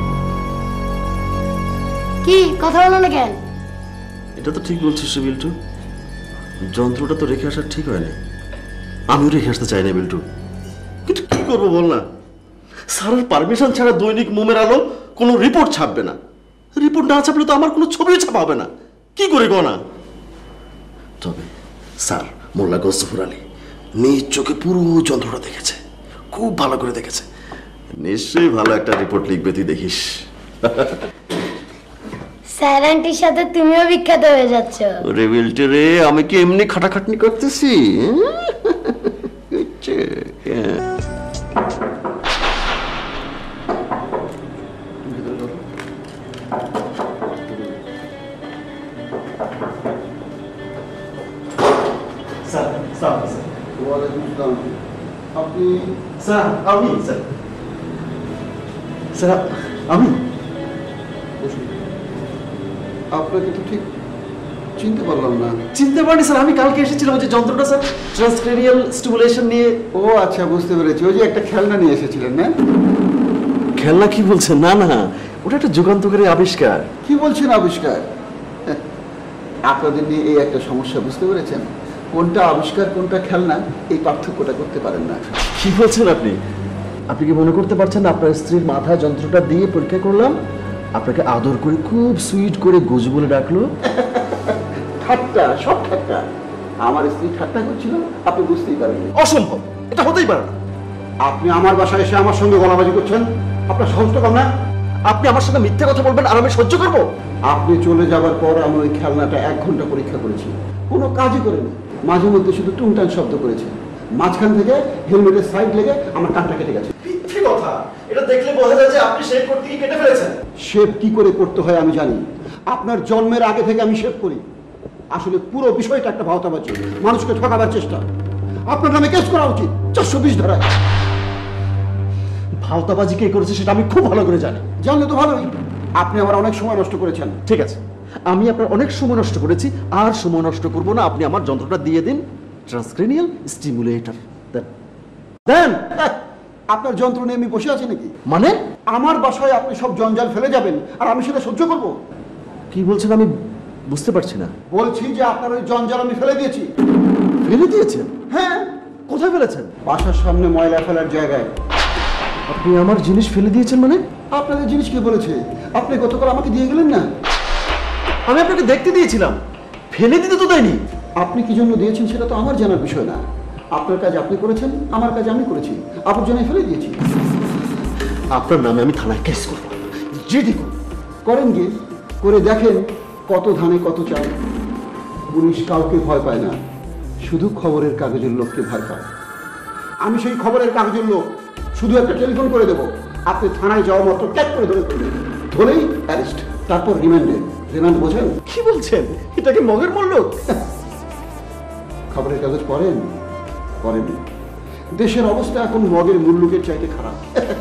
কি কথা বলো না কেন? এটা তো ঠিক বলছিস বিল্টু, যন্ত্রটা তো রেখে আসা ঠিক হয়নি। আমিও রেখে আসতে চাই না বিল্টু, কিন্তু কি করবো বল না? স্যারের পারমিশন ছাড়া দৈনিক মোমের আলো কোনো রিপোর্ট ছাপবে না। রিপোর্ট না ছাপলে তো আমার কোনো ছবিও ছাপা হবে না। কি করে গো না? তবে স্যার, মোল্লা গফুর আলী নিজ চোখে পুরো যন্ত্রটা দেখেছে, খুব ভালো করে দেখেছে। নিশ্চয়ই ভালো একটা রিপোর্ট লিখবে, তুই দেখিস। স্যার আন্টির সাথে তুমিও বিখ্যাত হয়ে যাচ্ছ। ওরে বিল্টু রে, আমি কি এমনি খাটাখাটনি করতেছি? আপনি? স্যার, আমি স্যার, স্যার আমি আপনাকে তো ঠিক চিনতে পারলাম না। চিনতে পারিনি স্যার, আমি কালকে এসেছিলাম যে যন্ত্রটা স্যার, ট্রান্সক্রেনিয়াল স্টিমুলেশন নিয়ে। ও আচ্ছা, বুঝতে পেরেছি। ওই যে একটা খেলনা নিয়ে এসেছিলেন না? খেলনা? কি বলছেন? না না, ওটা একটা যুগান্তকারী আবিষ্কার। কি বলছেন আবিষ্কার? আপনাদের নিয়ে এই একটা সমস্যা, বুঝতে পেরেছেন? কোনটা আবিষ্কার কোনটা খেলনা, এই পার্থক্যটা করতে পারেন না। কি বলছেন আপনি? আপনি কি মনে করতে পারছেন আপনার স্ত্রীর মাথায় যন্ত্রটা দিয়ে পরীক্ষা করলাম, আপনাকে আদর করে খুব সুইট করে গজু বলে ডাকলো? ঠাট্টা, সব ঠাট্টা। আমার স্ত্রী ঠাট্টা করছিল, আপনি বুঝতেই পারেননি। অসম্ভব, এটা হতেই পারে না। আপনি আমার বাসায় এসে আমার সঙ্গে গলাবাজি করছেন, আপনার সাহসটা কম না? আপনি আমার সঙ্গে মিথ্যে কথা বলবেন আর আমি সহ্য করবো? আপনি চলে যাবার পর আমি ওই খেলনাটা 1 ঘন্টা পরীক্ষা করেছি, কোনো কাজই করেনি। মাঝে মধ্যে শুধু টুনটান শব্দ করেছে, মাঝখান থেকে হেলমেটের সাইড লেগে আমার কানটা কেটে গেছে। মিথ্যে কথা, এটা দেখলে বোঝা যায় যে আপনি শেভ করতে গিয়ে কেটে ফেলেছেন। শেভ কি করে করতে হয় আমি জানি, আপনার জন্মের আগে থেকে আমি শেভ করি। আসলে পুরো বিষয়টা একটা ভাওতাবাজি, মানুষকে ঠকাবার চেষ্টা। আপনার নামে কেস করা উচিত 420 ধারায়। ভাওতাবাজি কে করেছে সেটা আমি খুব ভালো করে জানি। জানলে তো ভালোই, আপনি আমার অনেক সময় নষ্ট করেছেন। ঠিক আছে, আমি আপনার অনেক সময় নষ্ট করেছি, আর সময় নষ্ট করব না। আপনি আমার যন্ত্রটা দিয়ে দিন, ট্রান্সক্রেনিয়াল স্টিমুলেটর দেন। আপনার যন্ত্র নিয়ে আমি বসে আছি নাকি? মানে আমার বাসায় আপনি সব জঞ্জাল ফেলে যাবেন আর আমি সেটা সহ্য করব? কি বলছেন আমি বুঝতে পারছি না। বলছি যে আপনার ওই জঞ্জাল আমি ফেলে দিয়েছি। ফেলে দিয়েছেন? হ্যাঁ। কোথায় ফেলেছেন? বাসার সামনে ময়লা ফেলার জায়গায়। আপনি আমার জিনিস ফেলে দিয়েছেন মানে? আপনাদের জিনিস কে বলেছে? আপনি গতকাল আমাকে দিয়ে গেলেন না? আমি আপনাকে দেখতে দিয়েছিলাম, ফেলে দিতে তো দেয়নি। আপনি কি জন্য দিয়েছেন সেটা তো আমার জানার বিষয় না। আপনার কাজ আপনি করেছেন, আমার কাজ আমি করেছি, আবর্জনায় ফেলে দিয়েছি। আপনার নামে আমি থানায় কেস করব। জিডি করেন গিয়ে, করে দেখেন কত ধানে কত চাল। পুলিশ কাউকে ভয় পায় না, শুধু খবরের কাগজের লোককে ভয় পায়। আমি সেই খবরের কাগজের লোক, শুধু একটা টেলিফোন করে দেবো, আপনি থানায় যাওয়া মাত্র ট্যাগ করে ধরে ফেলবেন, ধরেই অ্যারেস্ট, তারপর রিমান্ডে। রিমান্ড বোঝেন? কি বলছেন? এটাকে মগের মূল্য? খবরের কাগজ পড়েন? পড়েন? দেশের অবস্থা এখন মগের মূল্যকের চাইতে খারাপ।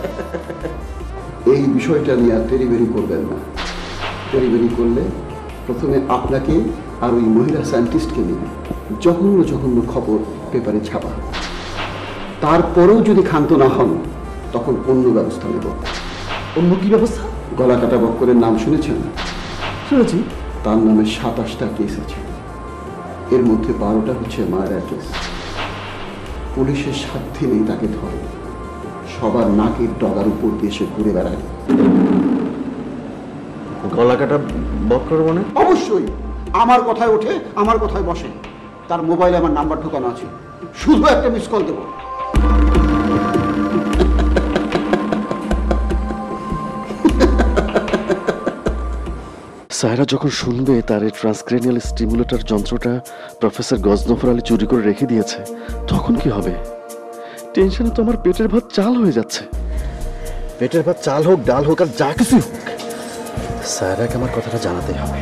এই বিষয়টা নিয়ে আর তেরিবেরি করবেন না। তেরিবেরি করলে প্রথমে আপনাকে আর ওই মহিলা সায়েন্টিস্টকে নিয়ে জঘন্য জঘন্য খবর পেপারে ছাপা। তারপরেও যদি ক্ষান্ত না হন তখন অন্য ব্যবস্থা নেব। অন্য কি ব্যবস্থা? গলা কাটা বক্করের নাম শুনেছেন? শুনেছি। তার নামে 27টা কেস আছে, এর মধ্যে 12টা হচ্ছে মায়ের কেস। পুলিশের সাধ্যে নেই তাকে ধরে, সবার নাকের ডগার উপর দিয়ে সে ঘুরে বেড়ায়। গলা কাটা বক্কর মানে? অবশ্যই আমার কথায় ওঠে, আমার কথায় বসে। তার মোবাইলে আমার নাম্বার ঢোকানো আছে, শুধু একটা মিস কল দেবো। সায়রা যখন শুনবে তার এই ট্রান্সক্রেনিয়াল স্টিমুলেটর যন্ত্রটা প্রফেসর গজনফর আলী চুরি করে রেখে দিয়েছে, তখন কি হবে? টেনশনে তো আমার পেটের ভাত চাল হয়ে যাচ্ছে। পেটের ভাত চাল হোক, ডাল হোক, আর যা কিছু হোক, সায়রাকে আমার কথাটা জানাতে হবে।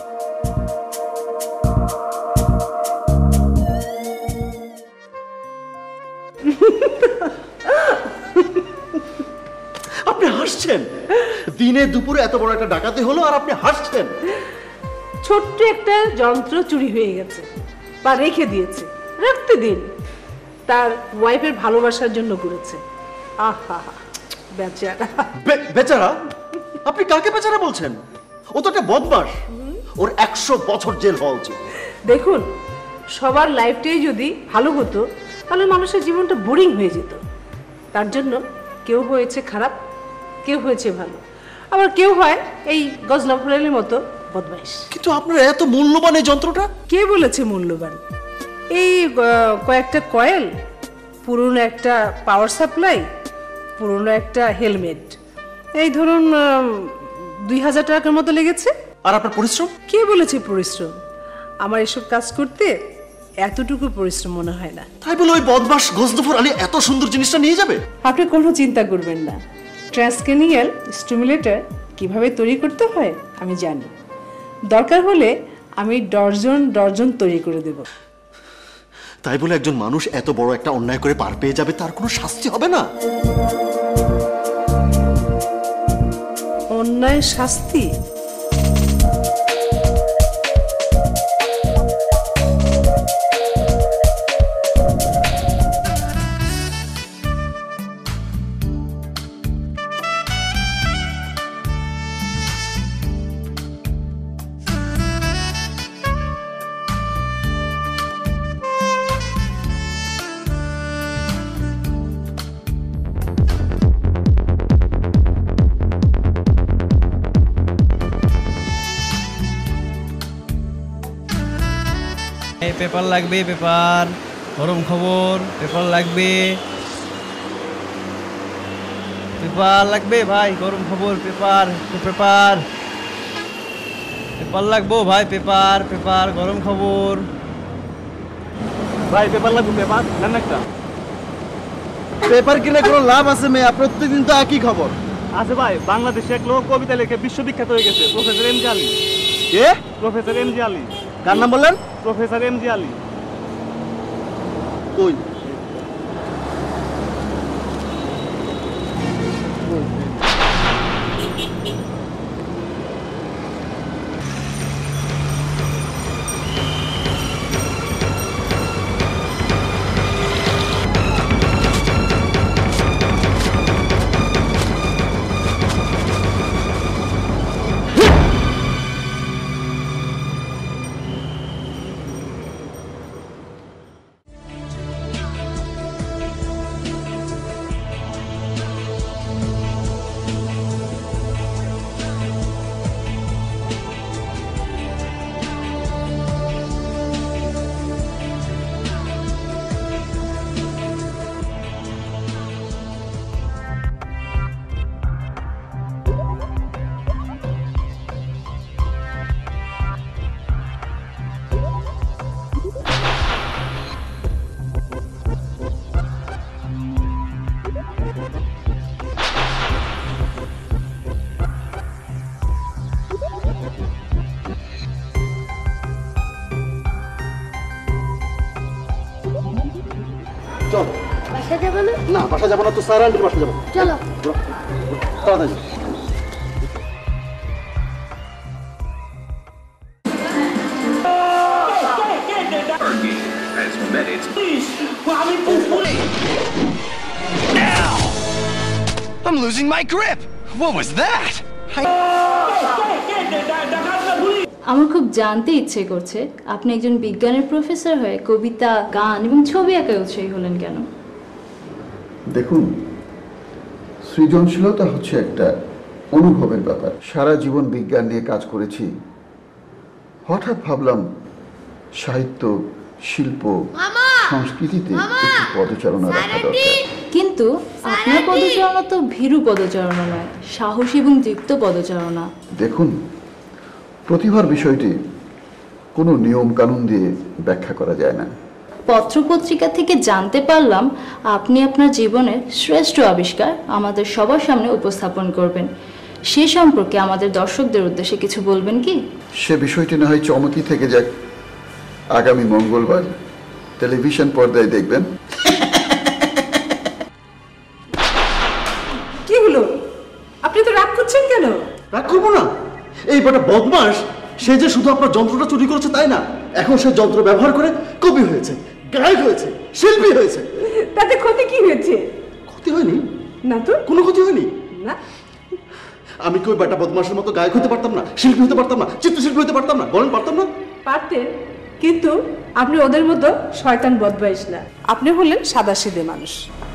আপনি হাসছেন? দিনে দুপুরে এত বড় একটা ডাকাতি হলো আর আপনি হাসছেন? ছোট্ট একটা যন্ত্র চুরি হয়ে গেছে বা রেখে দিয়েছে, রাখতে দিন। তার ওয়াইফের ভালোবাসার জন্য করেছে। আহা, বেচারা। বেচারা? আপনি কাকে বেচারা বলছেন? ও তো একটা বদমাশ, ওর 100 বছর জেল হওয়া উচিত। দেখুন, সবার লাইফটাই যদি ভালো হতো তাহলে মানুষের জীবনটা বোরিং হয়ে যেত। তার জন্য কেউ হয়েছে খারাপ, কেউ হয়েছে ভালো, আবার কেউ হয় এই গজনফরের মতো বদমাইশ। কিন্তু আপনার এত মূল্যবান এই যন্ত্রটা? কে বলেছে মূল্যবান? এই কয়েকটা কয়েল, পুরনো একটা পাওয়ার সাপ্লাই, পুরনো একটা হেলমেট, এই ধরুন 2000 টাকার মতো লেগেছে। আর আপনার পরিশ্রম? কে বলেছে পরিশ্রম? আমার এসব কাজ করতে এতটুকু পরিশ্রম মনে হয় না। তাই বলে ওই বদমাশ গজনফর আলী এত সুন্দর জিনিসটা নিয়ে যাবে? আপনি কোনো চিন্তা করবেন না, ট্রান্সক্রেনিয়াল স্টিমুলেটর কিভাবে তৈরি করতে হয় আমি জানি। দরকার হলে আমি ডর্জন ডর্জন তৈরি করে দেব। তাই বলে একজন মানুষ এত বড় একটা অন্যায় করে পার পেয়ে যাবে, তার কোনো শাস্তি হবে না? অন্যায় শাস্তি? পেপার লাগবে, পেপার, গরম খবর, পেপার লাগবে, পেপার লাগবে ভাই, গরম খবর, পেপার, পেপার, পেপার লাগবো ভাই, পেপার, পেপার, গরম খবর ভাই, পেপার লাগবে, পেপার নেন একটা। পেপার কিনে কোনো লাভ আছে মেয়া? প্রত্যেকদিন তো একই খবর আছে ভাই। বাংলাদেশে এক লোক কবিতা লিখে বিশ্ববিখ্যাত হয়ে গেছে, প্রফেসর এমজি আলী। কে? Professor MG Ali. কার নাম বললেন? Professor MG Ali. কই? চল। বাসা যাবে না? না বাসা যাবো না, তো স্যার আন্টির বাসা যাবো। চলো। তাড়াতাড়ি। I'm losing my grip. What was that? আমার খুব জানতে ইচ্ছে করছে আপনি একজন বিজ্ঞানের প্রফেসর হয়ে কবিতা, গান এবং ছবি আঁকায় উৎসাহী হলেন কেন? দেখুন, সৃজনশীলতা হচ্ছে একটা অনুভবের ব্যাপার। সারা জীবন বিজ্ঞান নিয়ে কাজ করেছি, হঠাৎ ভাবলাম সাহিত্য, শিল্প, সংস্কৃতিতে একটু পদচারণা রাখা দরকার। কিন্তু আপনার পদচারণা তো ভীরু পদচারণা নয়, সাহসী এবং দীপ্ত পদচারণা। দেখুন, প্রতিভার বিষয়টি কোনো নিয়ম কানুন দিয়ে ব্যাখ্যা করা যায় না। পত্রপত্রিকা থেকে জানতে পারলাম আপনি আপনার জীবনের শ্রেষ্ঠ আবিষ্কার আমাদের সবার সামনে উপস্থাপন করবেন। সে সম্পর্কে আমাদের দর্শকদের উদ্দেশ্যে কিছু বলবেন কি? সে বিষয়টি না হয় চমকই থেকে যাক, আগামী মঙ্গলবার টেলিভিশন পর্দায় দেখবেন। কি হলো? আপনি তো রাগ করছেন কেন? রাগ করবো না? এই বড় বদমাস, সে যে শুধু আপনার যন্ত্রটা চুরি করেছে তাই না, এখন সে যন্ত্র ব্যবহার করে কবি হয়েছে, গায়ক হয়েছে, শিল্পী হয়েছে। তাতে ক্ষতি কি হয়েছে? ক্ষতি হয়নি না তো। কোনো ক্ষতি হয়নি না। আমি কি ওই বেটা বদমাসের মতো গায়ক হতে পারতাম না, শিল্পী হতে পারতাম না, চিত্রশিল্পী হতে পারতাম না? বলেন পারতাম না? পারতেন, কিন্তু আপনি ওদের মতো শয়তান বদমাইশ না। আপনি হলেন সাদাসিধে মানুষ।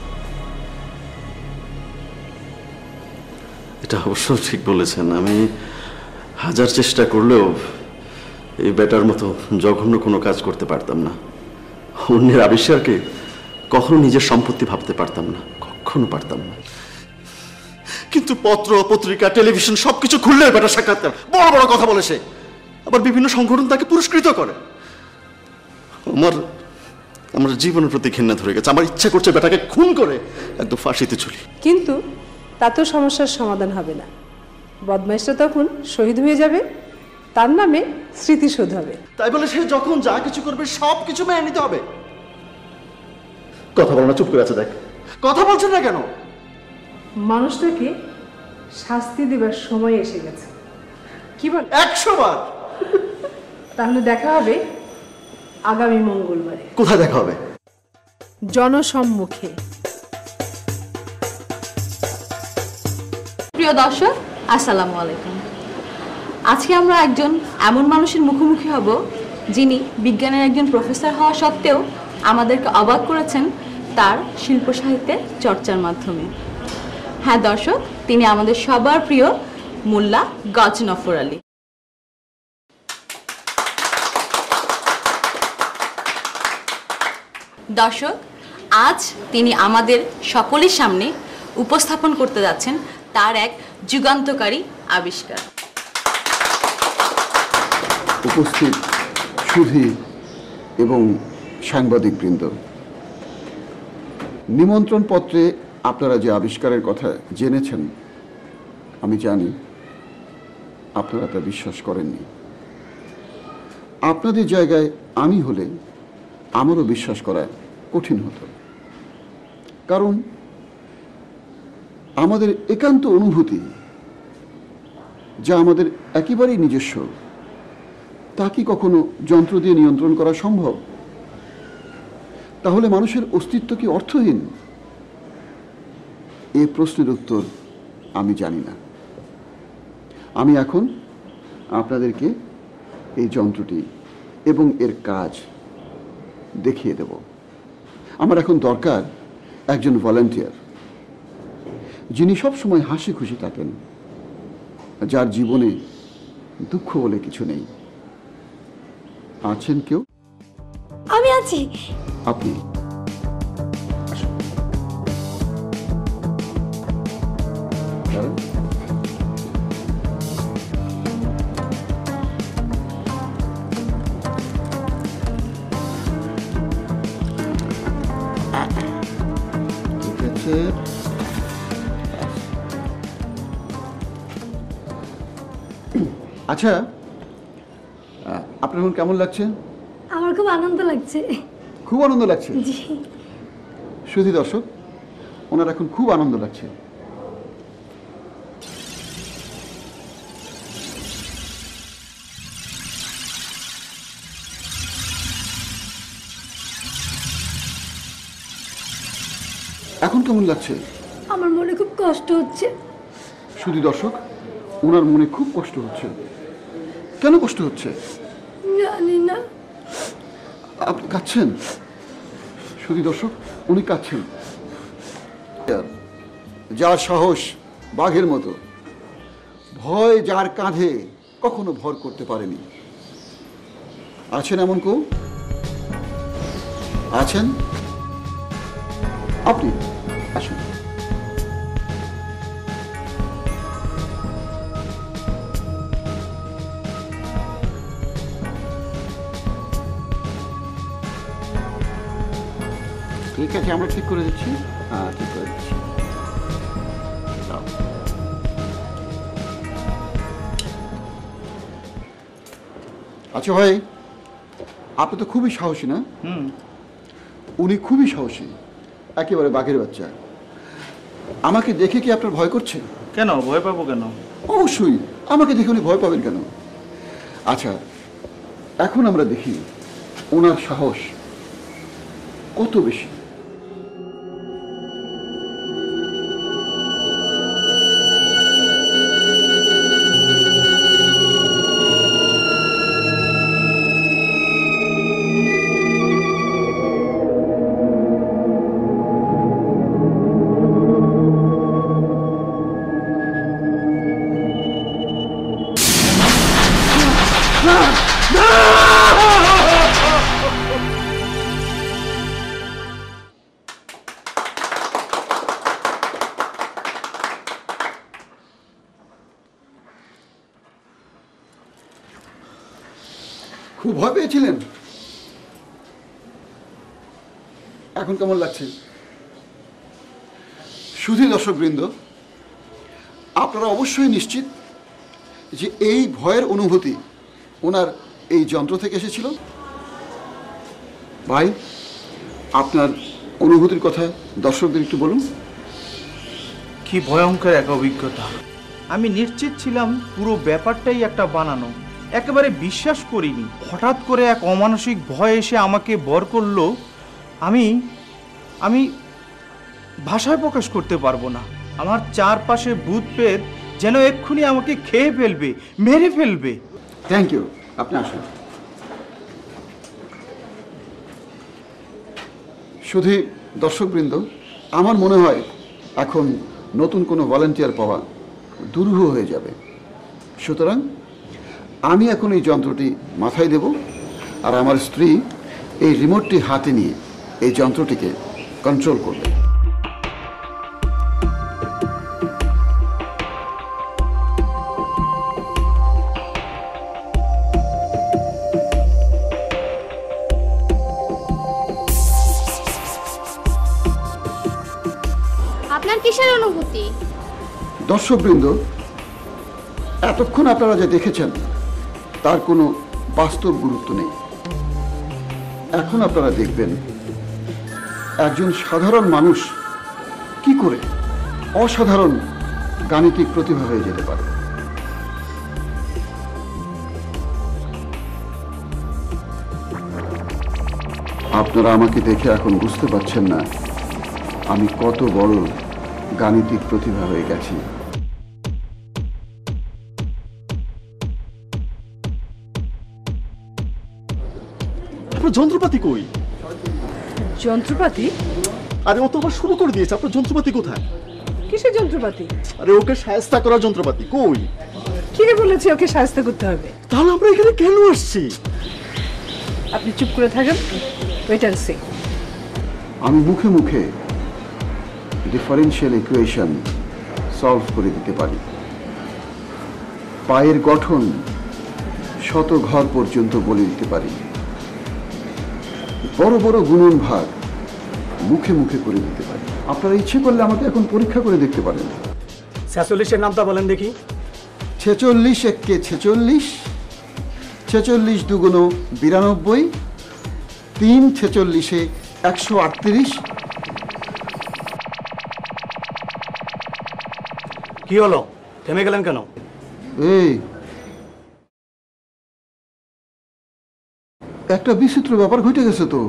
এটা অবশ্য ঠিক বলেছেন। আমি হাজার চেষ্টা করলেও এই বেটার মতো জঘন্য কোনো কাজ করতে পারতাম না। অন্যের আবিষ্কারকে কখনো নিজের সম্পত্তি ভাবতে পারতাম না, কখনো পারতাম না। কিন্তু পত্র, পত্রিকা, টেলিভিশন সবকিছু খুললে বেটা সাক্ষাৎকার, বড় বড় কথা বলে সে। আবার বিভিন্ন সংগঠন তাকে পুরস্কৃত করে। আমার জীবনের প্রতি ঘৃণা ধরে গেছে। আমার ইচ্ছা করছে বেটাকে খুন করে একদম ফাঁসিতে ঝুলি। কিন্তু তাতেও সমস্যার সমাধান হবে না। বদমাইশটা তখন শহীদ হয়ে যাবে, তার নামে স্মৃতিশোধ হবে। তাই বলে সে যখন যা কিছু করবে সব কিছু মেনে নিতে হবে? কথা বলো না, চুপ করে আছে। দেখ, কথা বলছেন না কেন? মানুষটাকে শাস্তি দেবার সময় এসে গেছে। কি বল? 100 বার। তাহলে দেখা হবে আগামী মঙ্গলবারে। কোথায় দেখা হবে? জনসম্মুখে। প্রিয় দর্শক, আসসালামু আলাইকুম। আজকে আমরা একজন এমন মানুষের মুখোমুখি হব যিনি বিজ্ঞানের একজন প্রফেসর হওয়া সত্ত্বেও আমাদেরকে অবাক করেছেন তার শিল্প সাহিত্যের চর্চার মাধ্যমে। হ্যাঁ দর্শক, তিনি আমাদের সবার প্রিয় মোল্লা গজনফর আলী। দর্শক, আজ তিনি আমাদের সকলের সামনে উপস্থাপন করতে যাচ্ছেন তার এক যুগান্তকারী আবিষ্কার। উপস্থিত সুধী এবং সাংবাদিকবৃন্দ, নিমন্ত্রণ পত্রে আপনারা যে আবিষ্কারের কথা জেনেছেন, আমি জানি আপনারা তা বিশ্বাস করেননি। আপনাদের জায়গায় আমি হলে আমারও বিশ্বাস করা কঠিন হতো, কারণ আমাদের একান্ত অনুভূতি যা আমাদের একেবারেই নিজস্ব, তা কি কখনো যন্ত্র দিয়ে নিয়ন্ত্রণ করা সম্ভব? তাহলে মানুষের অস্তিত্ব কি অর্থহীন? এই প্রশ্নের উত্তর আমি জানি না। আমি এখন আপনাদেরকে এই যন্ত্রটি এবং এর কাজ দেখিয়ে দেব। আমার এখন দরকার একজন ভলান্টিয়ার, যিনি সবসময় হাসি খুশি থাকেন, যার জীবনে দুঃখ বলে কিছু নেই। আছেন কেউ? আমি আছি। আপনি ঠিক আছে। আচ্ছা, আপনার এখন কেমন লাগছে? আমার খুব আনন্দ লাগছে। খুব আনন্দ লাগছে? জি। শুধু দর্শক, ওনার এখন খুব আনন্দ লাগছে। এখন কেমন লাগছে? আমার মনে খুব কষ্ট হচ্ছে। শুধু দর্শক, ওনার মনে খুব কষ্ট হচ্ছে। কেন কষ্ট হচ্ছে? জানি না। আপনি কাঁদছেন? শুধু দর্শক, উনি কাঁদছেন। যার সাহস বাঘের মতো, ভয় যার কাঁধে কখনো ভর করতে পারেনি। আছেন এমন কেউ? আছেন? আপনি আসুন। ঠিক আছে, আমরা ঠিক করে দিচ্ছি। হ্যাঁ, ঠিক করে দিচ্ছি। আচ্ছা ভাই, আপনি তো খুবই সাহসী না? উনি খুবই সাহসী, একেবারে বাঘের বাচ্চা। আমাকে দেখে কি আপনার ভয় করছে? কেন ভয় পাবো কেন? অবশ্যই, আমাকে দেখে উনি ভয় পাবেন কেন? আচ্ছা, এখন আমরা দেখি ওনার সাহস কত বেশি। খুব ভয় পেয়েছিলেন? এখন কেমন লাগছে? শুধু দর্শকবৃন্দ, আপনারা অবশ্যই নিশ্চিত যে এই ভয়ের অনুভূতি ওনার এই যন্ত্র থেকে এসেছিল? ভাই, আপনার অনুভূতির কথা দর্শকদের একটু বলুন। কি ভয়ঙ্কর এক অভিজ্ঞতা। আমি নিশ্চিত ছিলাম পুরো ব্যাপারটাই একটা বানানো, একেবারে বিশ্বাস করিনি। হঠাৎ করে এক অমানসিক ভয় এসে আমাকে বর করলো। আমি ভাষায় প্রকাশ করতে পারবো না। আমার চারপাশে ভূত প্রেত যেন এক্ষুনি আমাকে খেয়ে ফেলবে, মেরে ফেলবে। থ্যাংক ইউ, আপনি আসুন। শুধু দর্শকবৃন্দ, আমার মনে হয় এখন নতুন কোনো ভলান্টিয়ার পাওয়া দুরূহ হয়ে যাবে। সুতরাং আমি এখন এই যন্ত্রটি মাথায় দেব, আর আমার স্ত্রী এই রিমোটটি হাতে নিয়ে এই যন্ত্রটিকে কন্ট্রোল করবে। আপনার কিসের অনুভূতি? দর্শকবৃন্দ, এতক্ষণ আপনারা যা দেখেছেন তার কোনো বাস্তব গুরুত্ব নেই। এখন আপনারা দেখবেন একজন সাধারণ মানুষ কি করে অসাধারণ গাণিতিক প্রতিভা হয়ে যেতে পারে। আপনারা আমাকে দেখে এখন বুঝতে পারছেন না আমি কত বড় গাণিতিক প্রতিভা হয়ে গেছি। আপনার যন্ত্রপাতি কই? যন্ত্রপাতি? আরে ও তো আবার শুরু করে দিয়েছে। আপনার যন্ত্রপাতি কোথায়? কিসের যন্ত্রপাতি? আরে ওকে শায়েস্তা করার যন্ত্রপাতি কই? কে বলেছে ওকে শায়েস্ত করতে হবে? তাহলে আমরা এখানে কেন আসছি? আপনি চুপ করে থাকেন, ওয়েট অ্যান্ড সি। আমি মুখে মুখে ডিফারেনশিয়াল ইকুয়েশন সলভ করে দিতে পারি। পায়ের গঠন শত ঘর পর্যন্ত বলে দিতে পারি। বড় বড় গুণন ভাগ মুখে মুখে করে দিতে পারি। আপনারা ইচ্ছে করলে আমাকে এখন পরীক্ষা করে দেখতে পারেন। 46-এর নামটা বলেন দেখি। 46 একে 46, 46 দুগুণ 92, 3 46-এ 138, কি হলো, থেমে গেলেন কেন? এই একটা বিচিত্র ব্যাপার ঘটে গেছে তো।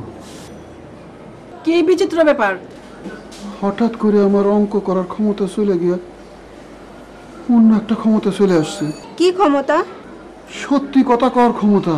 কি বিচিত্র ব্যাপার? হঠাৎ করে আমার অঙ্ক করার ক্ষমতা চলে গিয়া অন্য একটা ক্ষমতা চলে আসছে। কি ক্ষমতা? সত্যি কথা কওয়ার ক্ষমতা।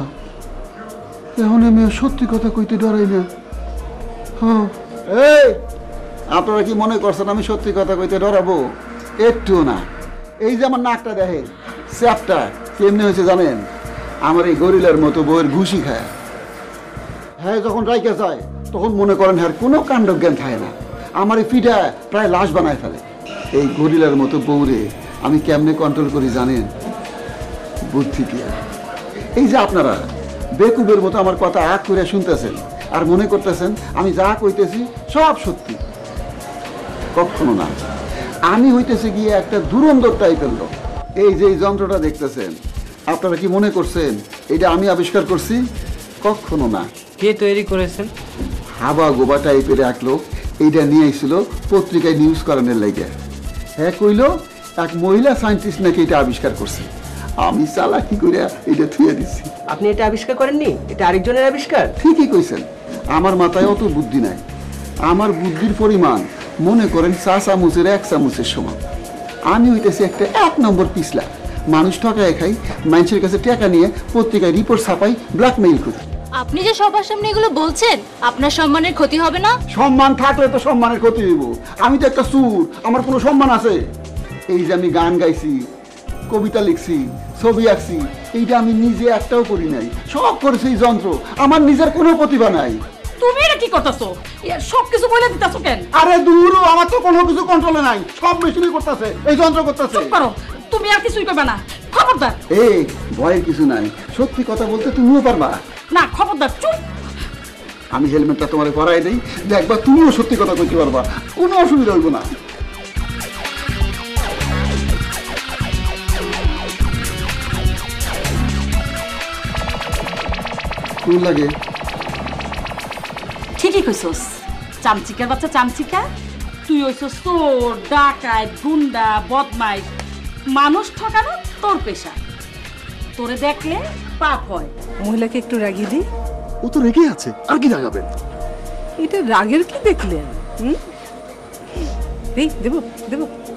এখন আমি আর সত্যি কথা কইতে ডরাই না। হ্যাঁ, এই আপনারা কি মনে করছেন আমি সত্যি কথা কইতে ডরাবো? একটু না। এই যে আমার নাকটা দেখে স্যাপটা কেমনি হয়েছে জানেন? আমার এই গরিলার মতো বউয়ের ঘুষি খায়। হ্যাঁ, যখন রাইকে যায় তখন মনে করেন হ্যাঁ কোনো কাণ্ডজ্ঞান খায় না, আমার এই পিঠা প্রায় লাশ বানায় ফেলে। এই গরিলার মতো বউরে আমি কেমনে কন্ট্রোল করি জানেন? বুদ্ধি দিয়া। এই যে আপনারা বেকুবের মতো আমার কথা আগ করে শুনতেছেন আর মনে করতেছেন আমি যা কইতেছি সব সত্যি। কখনো না। আমি হইতেছে গিয়ে একটা দুরন্দর টাইপের লোক। এই যে এই যন্ত্রটা দেখতেছেন, আপনারা কি মনে করছেন এটা আমি আবিষ্কার করছি? কখনো না। কে তৈরি করেছেন? হাবা গোবা টাইপের এক লোক এইটা নিয়ে আইছিল পত্রিকায় নিউজ করানোর লাগে। হ্যাঁ কইল এক মহিলা সায়েন্টিস্ট নাকি এটা আবিষ্কার করছে। আমি চালাকি করে এটা থুয়ে দিছি। আপনি এটা আবিষ্কার করেননি, এটা আরেকজনের আবিষ্কার। ঠিকই কইছেন, আমার মাথায় অত বুদ্ধি নাই। আমার বুদ্ধির পরিমাণ মনে করেন চা চামচের 1 চামচের সমান। আমি হইতেছি একটা 1 নম্বর পিছলা। মানুষ ঠকায় খাই, মানুষের কাছে টাকা নিয়ে পত্রিকায় রিপোর্ট ছাপাই, ব্ল্যাকমেইল করি। আপনি যে সবার সামনে এগুলো বলছেন, আপনার সম্মানের ক্ষতি হবে না? সম্মান থাকলে তো সম্মানের ক্ষতি হইব। আমি তো একটা সুর, আমার কোনো সম্মান আছে? এই যে আমি গান গাইছি, কবিতা লিখছি, ছবি আঁকছি, এইটা আমি নিজে একটাও করি নাই, সব করেছে এই যন্ত্র। আমার নিজের কোনো প্রতিভা নাই। তুমি এটা কি করতেছো? সব কিছু বলে দিতেছো কেন? আরে দূর, আমার তো কোনো কিছু কন্ট্রোলে নাই, সব মেশিনই করতেছে, এই যন্ত্র করতেছে। চুপ করো, তুমি আর কিছুই করবে না, খবরদার। এই ভয়ের কিছু নাই, সত্যি কথা বলতে তুমিও পারবা না, খবরদার চুপ। আমি হেলমেটটা তোমারে পরাই দেই, দেখবা তুমিও সত্যি কথা কইতে পারবা, কোনো অসুবিধা হইব না। কোন লাগে? ঠিকই কইছস, চামচিকার বাচ্চা চামচিকা। তুই হইছস চোর, ডাকাত, গুন্ডা, বদমাইশ। মানুষ ঠকানো তোর পেশা। তোরে দেখলে পাপ হয়। মহিলাকে একটু রাগিয়ে দিই। ও তো রেগে আছে, আর কি রাগাবেন? এটা রাগের কি দেখলেন? এই দেব দেব,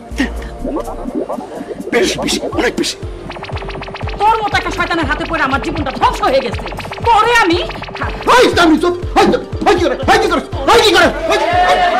বেশি বেশি, অনেক বেশি। তোর মতো একটা শয়তানের হাতে পড়ে আমার জীবনটা ধ্বংস হয়ে গেছে। পরে আমি কি করে?